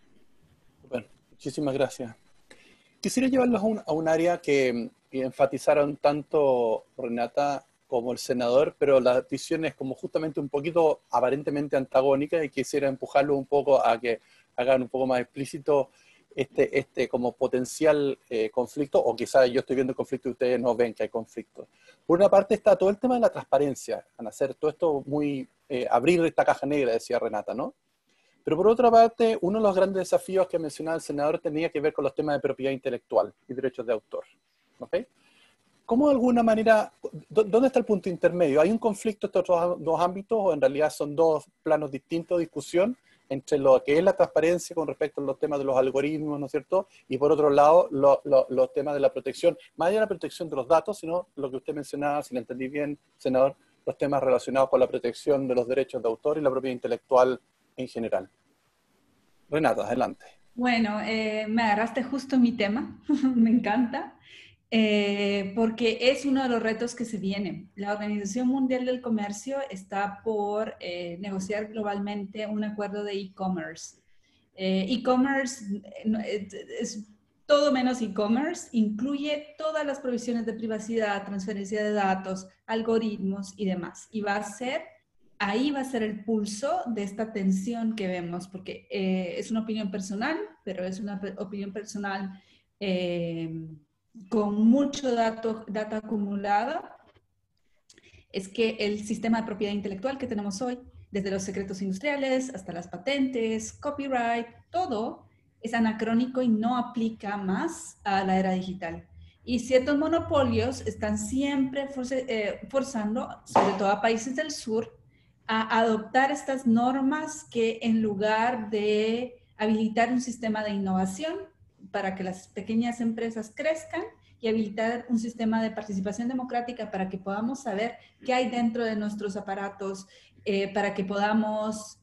Bueno, muchísimas gracias. Quisiera llevarlos a un área que enfatizaron tanto Renata como el senador, pero la visión es como justamente un poquito aparentemente antagónica, y quisiera empujarlo un poco a que hagan un poco más explícito este como potencial conflicto, o quizás yo estoy viendo el conflicto y ustedes no ven que hay conflicto. Por una parte está todo el tema de la transparencia, van a hacer todo esto muy, abrir esta caja negra, decía Renata, ¿no? Pero por otra parte, uno de los grandes desafíos que mencionaba el senador tenía que ver con los temas de propiedad intelectual y derechos de autor, ¿ok? ¿Cómo de alguna manera, dónde está el punto intermedio? ¿Hay un conflicto estos dos ámbitos, o en realidad son dos planos distintos de discusión entre lo que es la transparencia con respecto a los temas de los algoritmos, ¿no es cierto? Y por otro lado, los temas de la protección, más allá de la protección de los datos, sino lo que usted mencionaba, si lo entendí bien, senador, los temas relacionados con la protección de los derechos de autor y la propiedad intelectual en general. Renata, adelante. Bueno, me agarraste justo en mi tema, me encanta, porque es uno de los retos que se vienen. La Organización Mundial del Comercio está por negociar globalmente un acuerdo de e-commerce. E-commerce es todo menos e-commerce, incluye todas las provisiones de privacidad, transferencia de datos, algoritmos y demás. Y ahí va a ser el pulso de esta tensión que vemos, porque es una opinión personal, pero es una opinión personal con mucho data acumulada, es que el sistema de propiedad intelectual que tenemos hoy, desde los secretos industriales hasta las patentes, copyright, todo es anacrónico y no aplica más a la era digital. Y ciertos monopolios están siempre forzando, sobre todo a países del sur, a adoptar estas normas que en lugar de habilitar un sistema de innovación para que las pequeñas empresas crezcan y habilitar un sistema de participación democrática para que podamos saber qué hay dentro de nuestros aparatos, para que podamos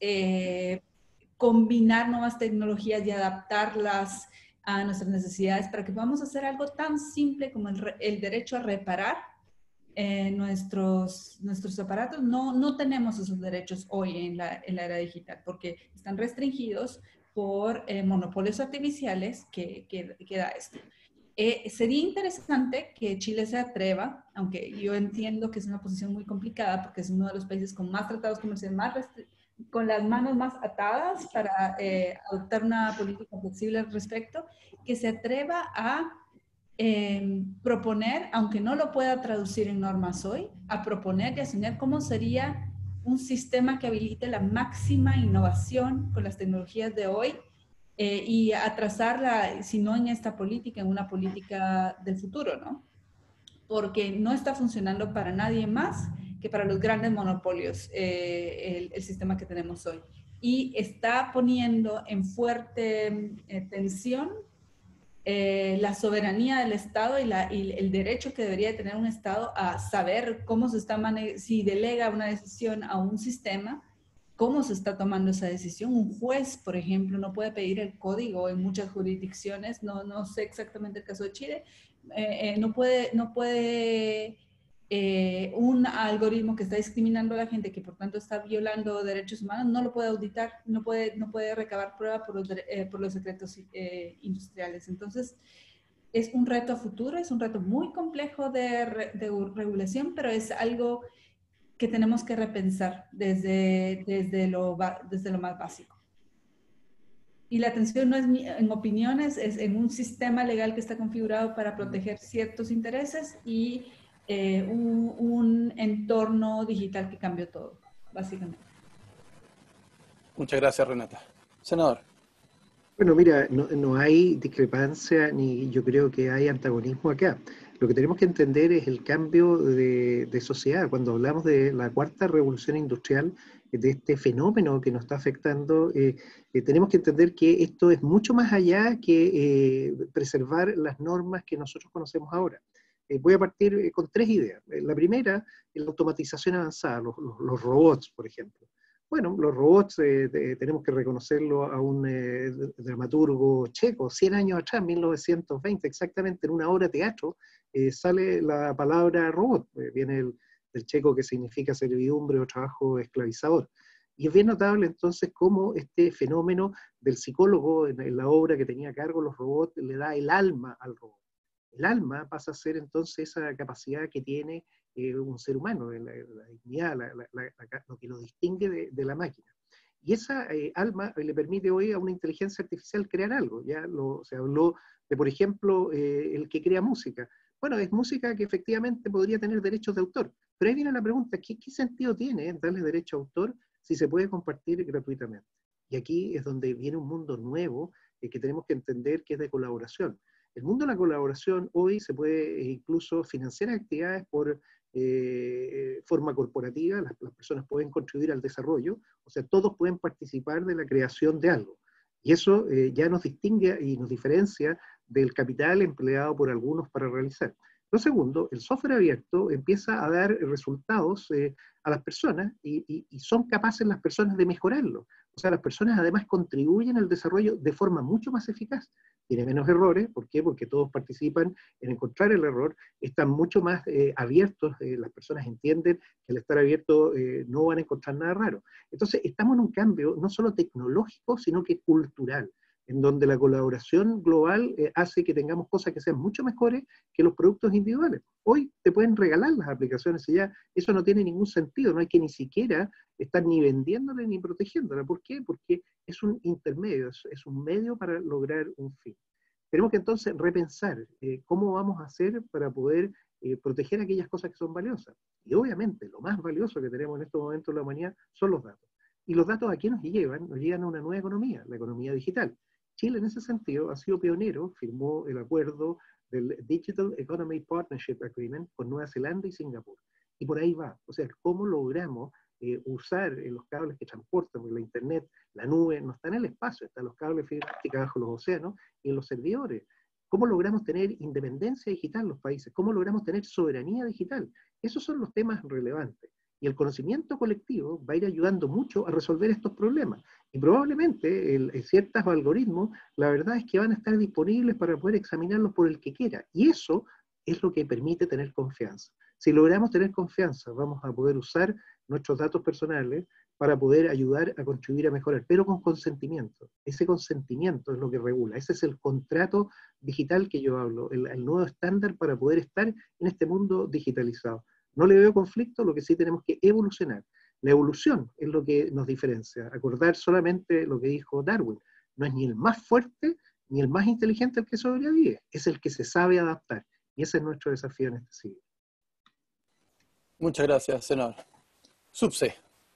combinar nuevas tecnologías y adaptarlas a nuestras necesidades, para que podamos hacer algo tan simple como el derecho a reparar nuestros aparatos. No tenemos esos derechos hoy en la era digital porque están restringidos por monopolios artificiales que da esto. Sería interesante que Chile se atreva, aunque yo entiendo que es una posición muy complicada porque es uno de los países con más tratados comerciales, con las manos más atadas para adoptar una política flexible al respecto, que se atreva a proponer, aunque no lo pueda traducir en normas hoy, a proponer y a soñar cómo sería un sistema que habilite la máxima innovación con las tecnologías de hoy y a trazarla, si no en esta política, en una política del futuro, ¿no? Porque no está funcionando para nadie más que para los grandes monopolios el sistema que tenemos hoy. Y está poniendo en fuerte tensión la soberanía del Estado y el derecho que debería tener un Estado a saber cómo se está si delega una decisión a un sistema, cómo se está tomando esa decisión. Un juez, por ejemplo, no puede pedir el código en muchas jurisdicciones, no sé exactamente el caso de Chile, no puede un algoritmo que está discriminando a la gente, que por tanto está violando derechos humanos, no lo puede auditar, no puede recabar prueba por los secretos industriales. Entonces, es un reto a futuro, es un reto muy complejo de regulación, pero es algo que tenemos que repensar desde lo más básico. Y la atención no es en opiniones, es en un sistema legal que está configurado para proteger ciertos intereses y un entorno digital que cambió todo, básicamente. Muchas gracias, Renata. Senador. Bueno, mira, no hay discrepancia ni yo creo que hay antagonismo acá. Lo que tenemos que entender es el cambio de sociedad. Cuando hablamos de la cuarta revolución industrial, de este fenómeno que nos está afectando, tenemos que entender que esto es mucho más allá que preservar las normas que nosotros conocemos ahora. Voy a partir con tres ideas. La primera es la automatización avanzada, los robots, por ejemplo. Bueno, los robots tenemos que reconocerlo a un dramaturgo checo, 100 años atrás, 1920, exactamente en una obra de teatro, sale la palabra robot, viene del checo que significa servidumbre o trabajo esclavizador. Y es bien notable entonces cómo este fenómeno del psicólogo en la obra que tenía a cargo los robots le da el alma al robot. El alma pasa a ser entonces esa capacidad que tiene un ser humano, la dignidad, lo que lo distingue de la máquina. Y esa alma le permite hoy a una inteligencia artificial crear algo. Se habló de, por ejemplo, el que crea música. Bueno, es música que efectivamente podría tener derechos de autor. Pero ahí viene la pregunta, ¿qué sentido tiene darle derecho a autor si se puede compartir gratuitamente? Y aquí es donde viene un mundo nuevo que tenemos que entender que es de colaboración. El mundo de la colaboración hoy se puede incluso financiar actividades por forma corporativa, las personas pueden contribuir al desarrollo, o sea, todos pueden participar de la creación de algo. Y eso ya nos distingue y nos diferencia del capital empleado por algunos para realizar. Lo segundo, el software abierto empieza a dar resultados a las personas y son capaces las personas de mejorarlo. O sea, las personas además contribuyen al desarrollo de forma mucho más eficaz. Tiene menos errores, ¿por qué? Porque todos participan en encontrar el error, están mucho más abiertos, las personas entienden que al estar abierto no van a encontrar nada raro. Entonces, estamos en un cambio no solo tecnológico, sino que cultural, en donde la colaboración global hace que tengamos cosas que sean mucho mejores que los productos individuales. Hoy te pueden regalar las aplicaciones y ya eso no tiene ningún sentido, no hay que ni siquiera estar ni vendiéndola ni protegiéndola. ¿Por qué? Porque es un intermedio, es un medio para lograr un fin. Tenemos que entonces repensar cómo vamos a hacer para poder proteger aquellas cosas que son valiosas. Y obviamente lo más valioso que tenemos en estos momentos en la humanidad son los datos. ¿Y los datos a qué nos llevan? Nos llevan a una nueva economía, la economía digital. Chile en ese sentido ha sido pionero, firmó el acuerdo del Digital Economy Partnership Agreement con Nueva Zelanda y Singapur. Y por ahí va, o sea, cómo logramos usar los cables que transportan, porque la internet, la nube, no está en el espacio, están los cables fibra óptica bajo los océanos y en los servidores. ¿Cómo logramos tener independencia digital en los países? ¿Cómo logramos tener soberanía digital? Esos son los temas relevantes. Y el conocimiento colectivo va a ir ayudando mucho a resolver estos problemas. Y probablemente ciertos algoritmos, la verdad es que van a estar disponibles para poder examinarlos por el que quiera. Y eso es lo que permite tener confianza. Si logramos tener confianza, vamos a poder usar nuestros datos personales para poder ayudar a contribuir a mejorar, pero con consentimiento. Ese consentimiento es lo que regula. Ese es el contrato digital que yo hablo, el nuevo estándar para poder estar en este mundo digitalizado. No le veo conflicto, lo que sí tenemos que evolucionar. La evolución es lo que nos diferencia. Acordar solamente lo que dijo Darwin. No es ni el más fuerte ni el más inteligente el que sobrevive, es el que se sabe adaptar. Y ese es nuestro desafío en este siglo. Muchas gracias, senador. Subse.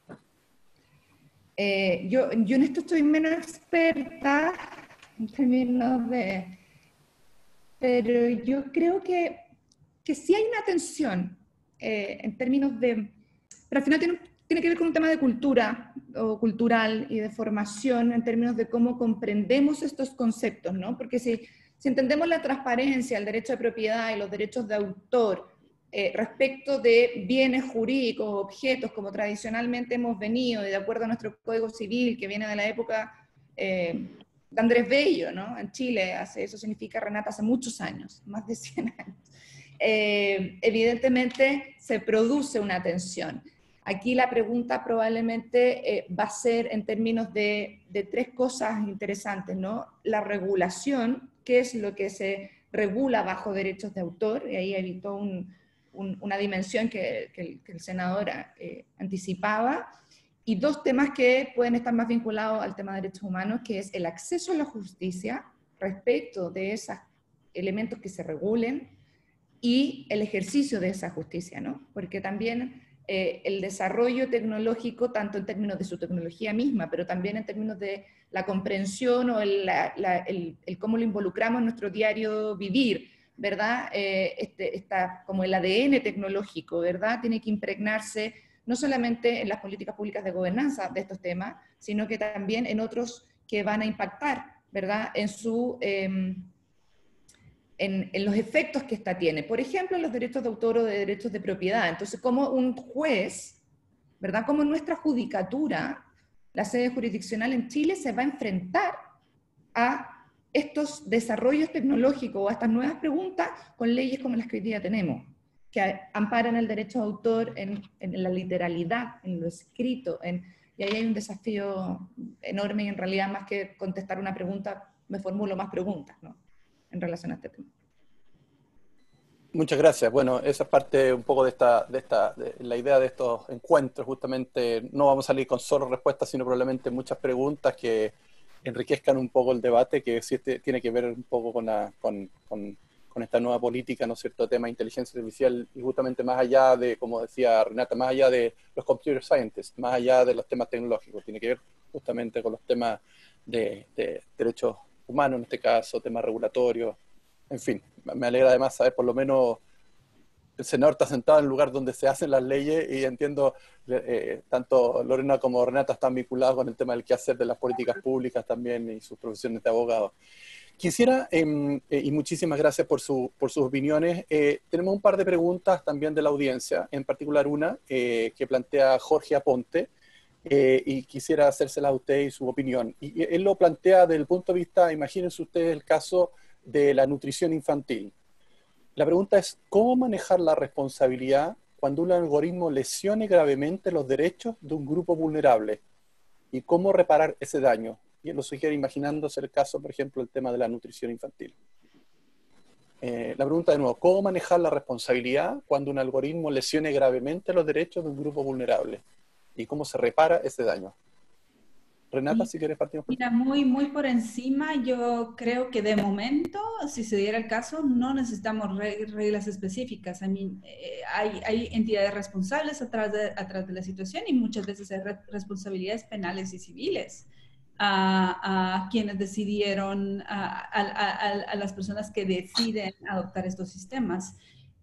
Yo en esto estoy menos experta en términos de... Pero yo creo que sí hay una tensión en términos de... Pero al final tiene que ver con un tema de cultura o cultural y de formación en términos de cómo comprendemos estos conceptos, ¿no? Porque si entendemos la transparencia, el derecho de propiedad y los derechos de autor respecto de bienes jurídicos, objetos, como tradicionalmente hemos venido, de acuerdo a nuestro Código Civil, que viene de la época de Andrés Bello, ¿no? En Chile, eso significa, Renata, hace muchos años, más de 100 años. Evidentemente se produce una tensión. Aquí la pregunta probablemente va a ser en términos de tres cosas interesantes, ¿no? La regulación, qué es lo que se regula bajo derechos de autor, y ahí evitó una dimensión que el senador anticipaba, y dos temas que pueden estar más vinculados al tema de derechos humanos, que es el acceso a la justicia respecto de esos elementos que se regulen, y el ejercicio de esa justicia, ¿no? Porque también el desarrollo tecnológico, tanto en términos de su tecnología misma, pero también en términos de la comprensión o el cómo lo involucramos en nuestro diario vivir, ¿verdad? Está como el ADN tecnológico, ¿verdad? Tiene que impregnarse no solamente en las políticas públicas de gobernanza de estos temas, sino que también en otros que van a impactar, ¿verdad? En los efectos que esta tiene. Por ejemplo, en los derechos de autor o de derechos de propiedad. Entonces, como un juez, ¿verdad? Como nuestra judicatura, la sede jurisdiccional en Chile, se va a enfrentar a estos desarrollos tecnológicos o a estas nuevas preguntas con leyes como las que hoy día tenemos, que amparan el derecho de autor en la literalidad, en lo escrito, y ahí hay un desafío enorme y en realidad más que contestar una pregunta, me formulo más preguntas, ¿no? En relación a este tema. Muchas gracias. Bueno, esa es parte un poco de la idea de estos encuentros. Justamente no vamos a salir con solo respuestas, sino probablemente muchas preguntas que enriquezcan un poco el debate, que sí tiene que ver un poco con esta nueva política, ¿no es cierto?, tema de inteligencia artificial, y justamente más allá de, como decía Renata, más allá de los computer scientists, más allá de los temas tecnológicos, tiene que ver justamente con los temas de derechos humanos, en este caso, temas regulatorios, en fin. Me alegra además saber por lo menos el senador está sentado en el lugar donde se hacen las leyes, y entiendo tanto Lorena como Renata están vinculados con el tema del quehacer de las políticas públicas también y sus profesiones de abogados. Quisiera, y muchísimas gracias por sus opiniones, tenemos un par de preguntas también de la audiencia, en particular una que plantea Jorge Aponte, y quisiera hacérsela a usted y su opinión. Y él lo plantea desde el punto de vista, imagínense ustedes el caso de la nutrición infantil. La pregunta es, ¿cómo manejar la responsabilidad cuando un algoritmo lesione gravemente los derechos de un grupo vulnerable? ¿Y cómo reparar ese daño? Y él lo sugiere imaginándose el caso, por ejemplo, el tema de la nutrición infantil. La pregunta de nuevo, ¿cómo manejar la responsabilidad cuando un algoritmo lesione gravemente los derechos de un grupo vulnerable? ¿Y cómo se repara ese daño? Renata, si quieres partimos por Mira, muy por encima, yo creo que de momento, si se diera el caso, no necesitamos reglas específicas. Hay entidades responsables atrás de la situación y muchas veces hay responsabilidades penales y civiles a quienes decidieron, a las personas que deciden adoptar estos sistemas.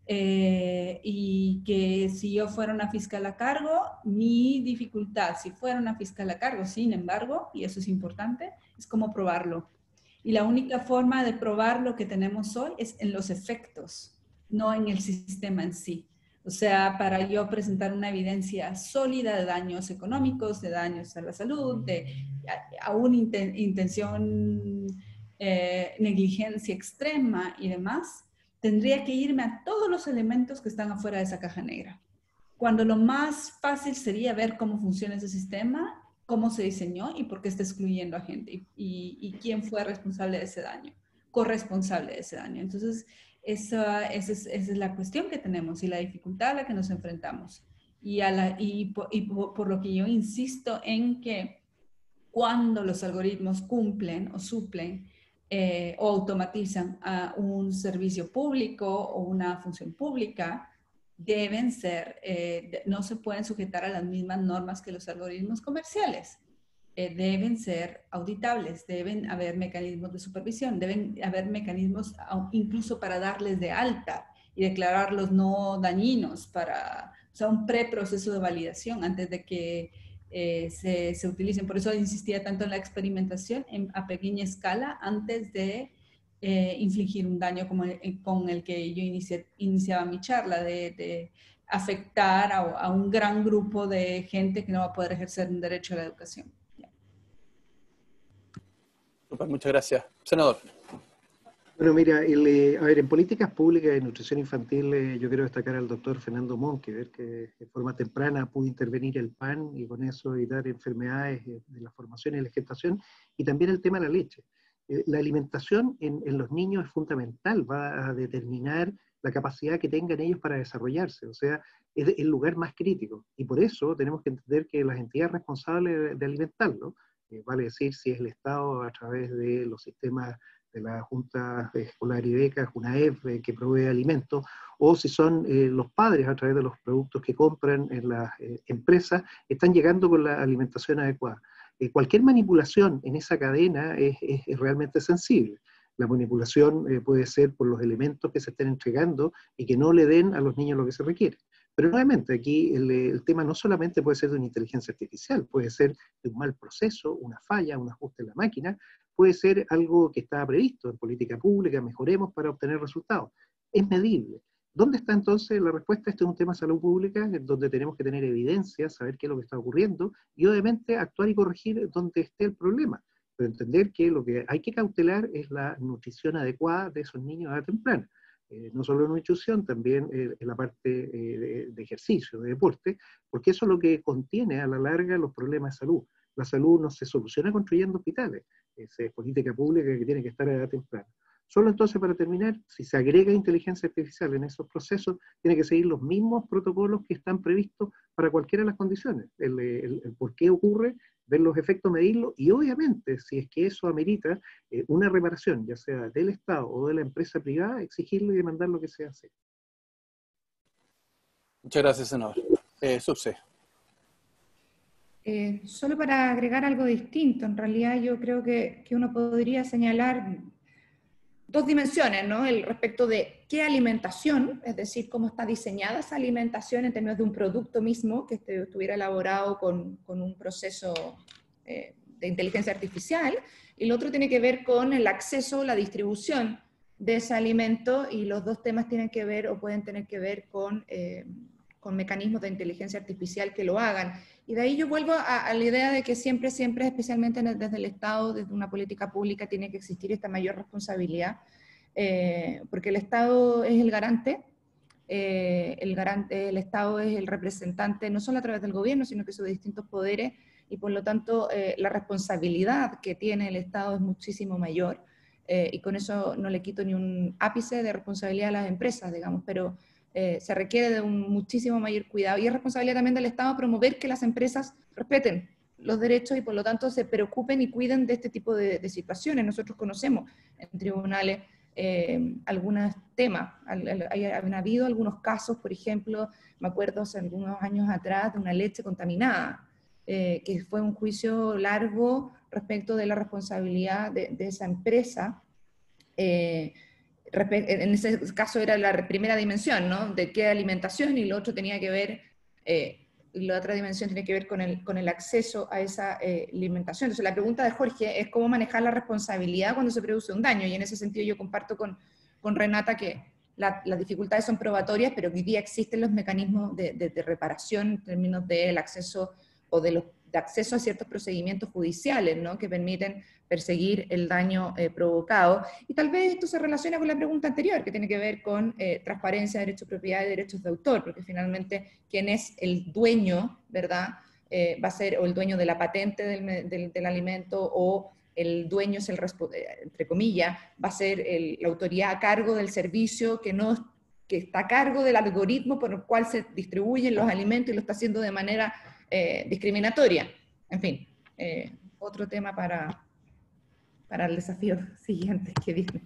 Y que si yo fuera una fiscal a cargo, mi dificultad, si fuera una fiscal a cargo, sin embargo, y eso es importante, es cómo probarlo. Y la única forma de probar lo que tenemos hoy es en los efectos, no en el sistema en sí. O sea, para yo presentar una evidencia sólida de daños económicos, de daños a la salud, de aún intención, negligencia extrema y demás, tendría que irme a todos los elementos que están afuera de esa caja negra. Cuando lo más fácil sería ver cómo funciona ese sistema, cómo se diseñó y por qué está excluyendo a gente y quién fue responsable de ese daño, corresponsable de ese daño. Entonces, esa es la cuestión que tenemos y la dificultad a la que nos enfrentamos. Por lo que yo insisto en que cuando los algoritmos cumplen o suplen o automatizan a un servicio público o una función pública, deben ser, no se pueden sujetar a las mismas normas que los algoritmos comerciales. Deben ser auditables, deben haber mecanismos de supervisión, deben haber mecanismos incluso para darles de alta y declararlos no dañinos, o sea, un preproceso de validación antes de que se utilicen. Por eso insistía tanto en la experimentación a pequeña escala antes de infligir un daño como con el que yo iniciaba mi charla, de afectar a un gran grupo de gente que no va a poder ejercer un derecho a la educación. Super, muchas gracias. Senador. Bueno, mira, a ver, en políticas públicas de nutrición infantil yo quiero destacar al doctor Fernando Monque, que de forma temprana pudo intervenir el PAN y con eso evitar enfermedades de la formación y la gestación, y también el tema de la leche. La alimentación en los niños es fundamental, va a determinar la capacidad que tengan ellos para desarrollarse, o sea, es el lugar más crítico, y por eso tenemos que entender que las entidades responsables de alimentarlo, vale decir si es el Estado a través de los sistemas de la Junta Escolar y Becas, UNAEP, que provee alimentos, o si son los padres a través de los productos que compran en las empresas, están llegando con la alimentación adecuada. Cualquier manipulación en esa cadena es realmente sensible. La manipulación puede ser por los elementos que se estén entregando y que no le den a los niños lo que se requiere. Pero nuevamente aquí el tema no solamente puede ser de una inteligencia artificial, puede ser de un mal proceso, una falla, un ajuste en la máquina, puede ser algo que estaba previsto en política pública, mejoremos para obtener resultados. Es medible. ¿Dónde está entonces la respuesta? Este es un tema de salud pública, donde tenemos que tener evidencia, saber qué es lo que está ocurriendo, y obviamente actuar y corregir donde esté el problema. Pero entender que lo que hay que cautelar es la nutrición adecuada de esos niños a edad temprana. No solo en nutrición, también en la parte de ejercicio, de deporte, porque eso es lo que contiene a la larga los problemas de salud. La salud no se soluciona construyendo hospitales, es política pública que tiene que estar a edad temprana. Solo entonces, para terminar, si se agrega inteligencia artificial en esos procesos, tiene que seguir los mismos protocolos que están previstos para cualquiera de las condiciones. El por qué ocurre, ver los efectos, medirlos, y obviamente, si es que eso amerita una reparación, ya sea del Estado o de la empresa privada, exigirlo y demandar lo que se hace. Muchas gracias, senador. Subse. Solo para agregar algo distinto, en realidad yo creo que uno podría señalar dos dimensiones, ¿no? El respecto de qué alimentación, es decir, cómo está diseñada esa alimentación en términos de un producto mismo que estuviera elaborado con un proceso de inteligencia artificial, y lo otro tiene que ver con el acceso, la distribución de ese alimento, y los dos temas tienen que ver o pueden tener que ver con mecanismos de inteligencia artificial que lo hagan. Y de ahí yo vuelvo a la idea de que siempre, especialmente desde el Estado, desde una política pública, tiene que existir esta mayor responsabilidad, porque el Estado es el garante, el Estado es el representante, no solo a través del gobierno, sino que sus distintos poderes, y por lo tanto la responsabilidad que tiene el Estado es muchísimo mayor, y con eso no le quito ni un ápice de responsabilidad a las empresas, digamos, pero se requiere de un muchísimo mayor cuidado, y es responsabilidad también del Estado promover que las empresas respeten los derechos y por lo tanto se preocupen y cuiden de este tipo de situaciones. Nosotros conocemos en tribunales algunos temas, han habido algunos casos, por ejemplo, me acuerdo hace algunos años atrás de una leche contaminada, que fue un juicio largo respecto de la responsabilidad de esa empresa. En ese caso era la primera dimensión, ¿no? De qué alimentación, y lo otro tenía que ver, la otra dimensión tiene que ver con el acceso a esa alimentación. Entonces la pregunta de Jorge es cómo manejar la responsabilidad cuando se produce un daño, y en ese sentido yo comparto con Renata que las dificultades son probatorias, pero hoy día existen los mecanismos de reparación en términos del acceso o de acceso a ciertos procedimientos judiciales, ¿no? Que permiten perseguir el daño provocado. Y tal vez esto se relaciona con la pregunta anterior, que tiene que ver con transparencia, derechos de propiedad y derechos de autor, porque finalmente quien es el dueño, ¿verdad? Va a ser o el dueño de la patente del alimento, o el dueño es entre comillas, va a ser la autoridad a cargo del servicio que está a cargo del algoritmo por el cual se distribuyen los alimentos, y lo está haciendo de manera discriminatoria. En fin, otro tema para el desafío siguiente que viene.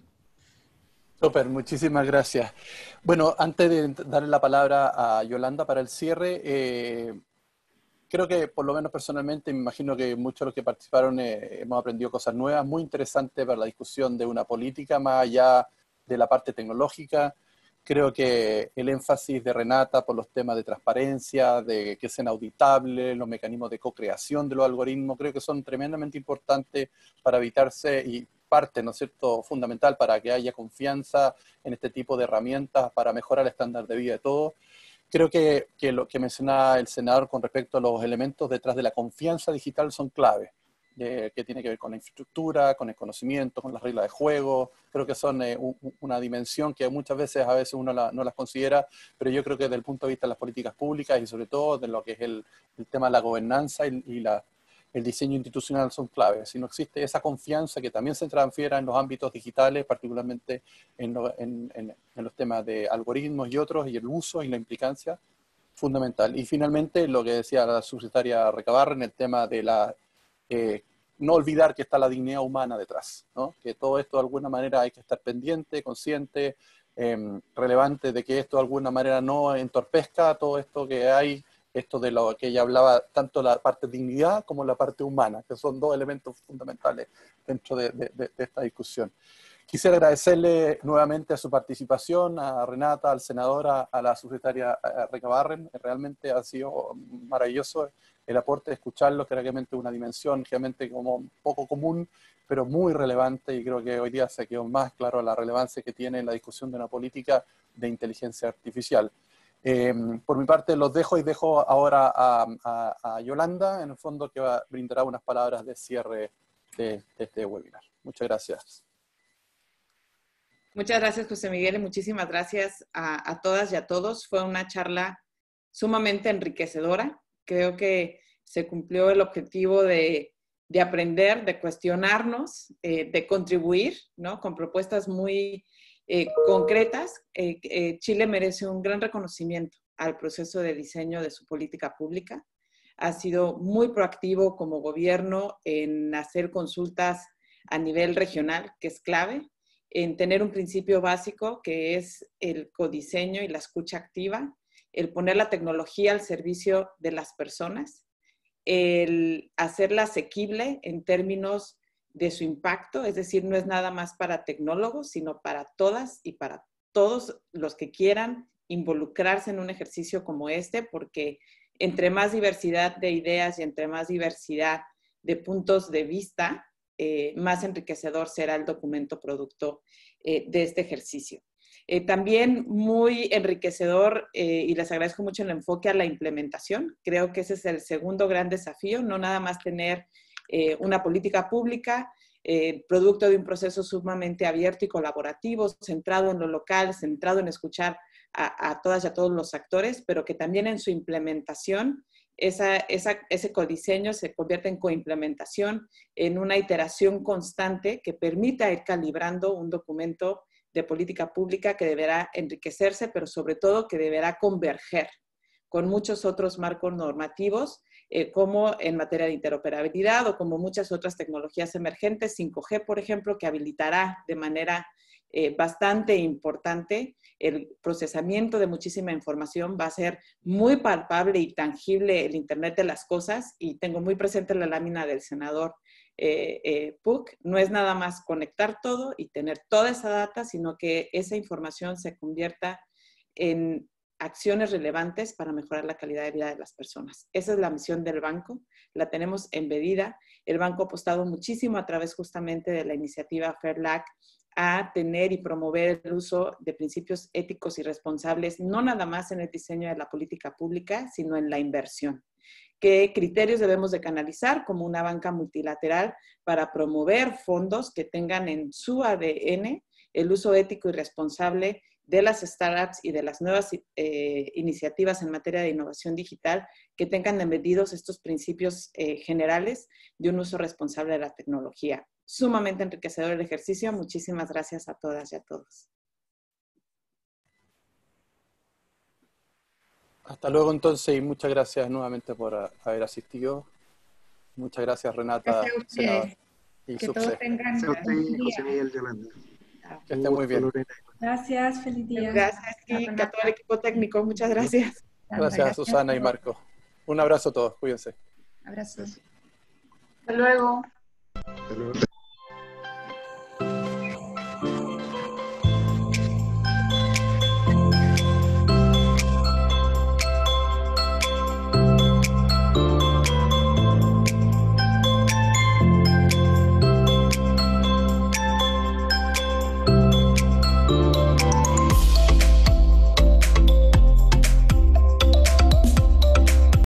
Súper, muchísimas gracias. Bueno, antes de darle la palabra a Yolanda para el cierre, creo que por lo menos personalmente, me imagino que muchos de los que participaron hemos aprendido cosas nuevas, muy interesantes para la discusión de una política más allá de la parte tecnológica. Creo que el énfasis de Renata por los temas de transparencia, de que sean auditables, los mecanismos de co-creación de los algoritmos, creo que son tremendamente importantes para evitarse, y parte, ¿no es cierto?, fundamental para que haya confianza en este tipo de herramientas para mejorar el estándar de vida de todos. Creo que lo que mencionaba el senador con respecto a los elementos detrás de la confianza digital son clave, que tiene que ver con la infraestructura, con el conocimiento, con las reglas de juego. Creo que son una dimensión que muchas veces uno no las considera, pero yo creo que desde el punto de vista de las políticas públicas y sobre todo de lo que es el tema de la gobernanza y el diseño institucional son claves. Si no existe esa confianza que también se transfiera en los ámbitos digitales, particularmente en los temas de algoritmos y otros, y el uso y la implicancia, fundamental. Y finalmente, lo que decía la subsecretaria Recabarren, el tema de no olvidar que está la dignidad humana detrás, ¿no? Que todo esto de alguna manera hay que estar pendiente, consciente, relevante de que esto de alguna manera no entorpezca todo esto que hay, esto de lo que ella hablaba, tanto la parte de dignidad como la parte humana, que son dos elementos fundamentales dentro de esta discusión. Quisiera agradecerle nuevamente a su participación, a Renata, al senador, a la subsecretaria Recabarren. Realmente ha sido maravilloso el aporte de escucharlo, que realmente una dimensión realmente como poco común, pero muy relevante, y creo que hoy día se quedó más claro la relevancia que tiene en la discusión de una política de inteligencia artificial. Por mi parte los dejo, y dejo ahora a Yolanda, en el fondo, que brindará unas palabras de cierre de este webinar. Muchas gracias. Muchas gracias, José Miguel, y muchísimas gracias a todas y a todos. Fue una charla sumamente enriquecedora. Creo que se cumplió el objetivo de aprender, de cuestionarnos, de contribuir, ¿no? Con propuestas muy concretas. Chile merece un gran reconocimiento al proceso de diseño de su política pública. Ha sido muy proactivo como gobierno en hacer consultas a nivel regional, que es clave, en tener un principio básico que es el codiseño y la escucha activa, el poner la tecnología al servicio de las personas, el hacerla asequible en términos de su impacto, es decir, no es nada más para tecnólogos, sino para todas y para todos los que quieran involucrarse en un ejercicio como este, porque entre más diversidad de ideas y entre más diversidad de puntos de vista, más enriquecedor será el documento producto de este ejercicio. También muy enriquecedor, y les agradezco mucho el enfoque a la implementación. Creo que ese es el segundo gran desafío, no nada más tener una política pública, producto de un proceso sumamente abierto y colaborativo, centrado en lo local, centrado en escuchar a todas y a todos los actores, pero que también en su implementación, ese codiseño se convierte en coimplementación, en una iteración constante que permita ir calibrando un documento de política pública que deberá enriquecerse, pero sobre todo que deberá converger con muchos otros marcos normativos, como en materia de interoperabilidad o como muchas otras tecnologías emergentes, 5G, por ejemplo, que habilitará de manera bastante importante el procesamiento de muchísima información. Va a ser muy palpable y tangible el Internet de las cosas, y tengo muy presente la lámina del senador Puc. No es nada más conectar todo y tener toda esa data, sino que esa información se convierta en acciones relevantes para mejorar la calidad de vida de las personas. Esa es la misión del banco, la tenemos embedida. El banco ha apostado muchísimo a través justamente de la iniciativa FAIRLAC a tener y promover el uso de principios éticos y responsables, no nada más en el diseño de la política pública, sino en la inversión. ¿Qué criterios debemos de canalizar como una banca multilateral para promover fondos que tengan en su ADN el uso ético y responsable de las startups y de las nuevas iniciativas en materia de innovación digital, que tengan embedidos estos principios generales de un uso responsable de la tecnología? Sumamente enriquecedor el ejercicio. Muchísimas gracias a todas y a todos. Hasta luego entonces, y muchas gracias nuevamente por haber asistido. Muchas gracias, Renata. Gracias a ustedes. Y Que Subse. todos tengan Gracias a usted, un José día. Miguel, Yolanda. Que esté muy bien. Lorena. Gracias, feliz día. Gracias, Kik, a todo el equipo técnico. Muchas gracias. Gracias a Susana y Marco. Un abrazo a todos, cuídense. Abrazos. Hasta luego. Hasta luego.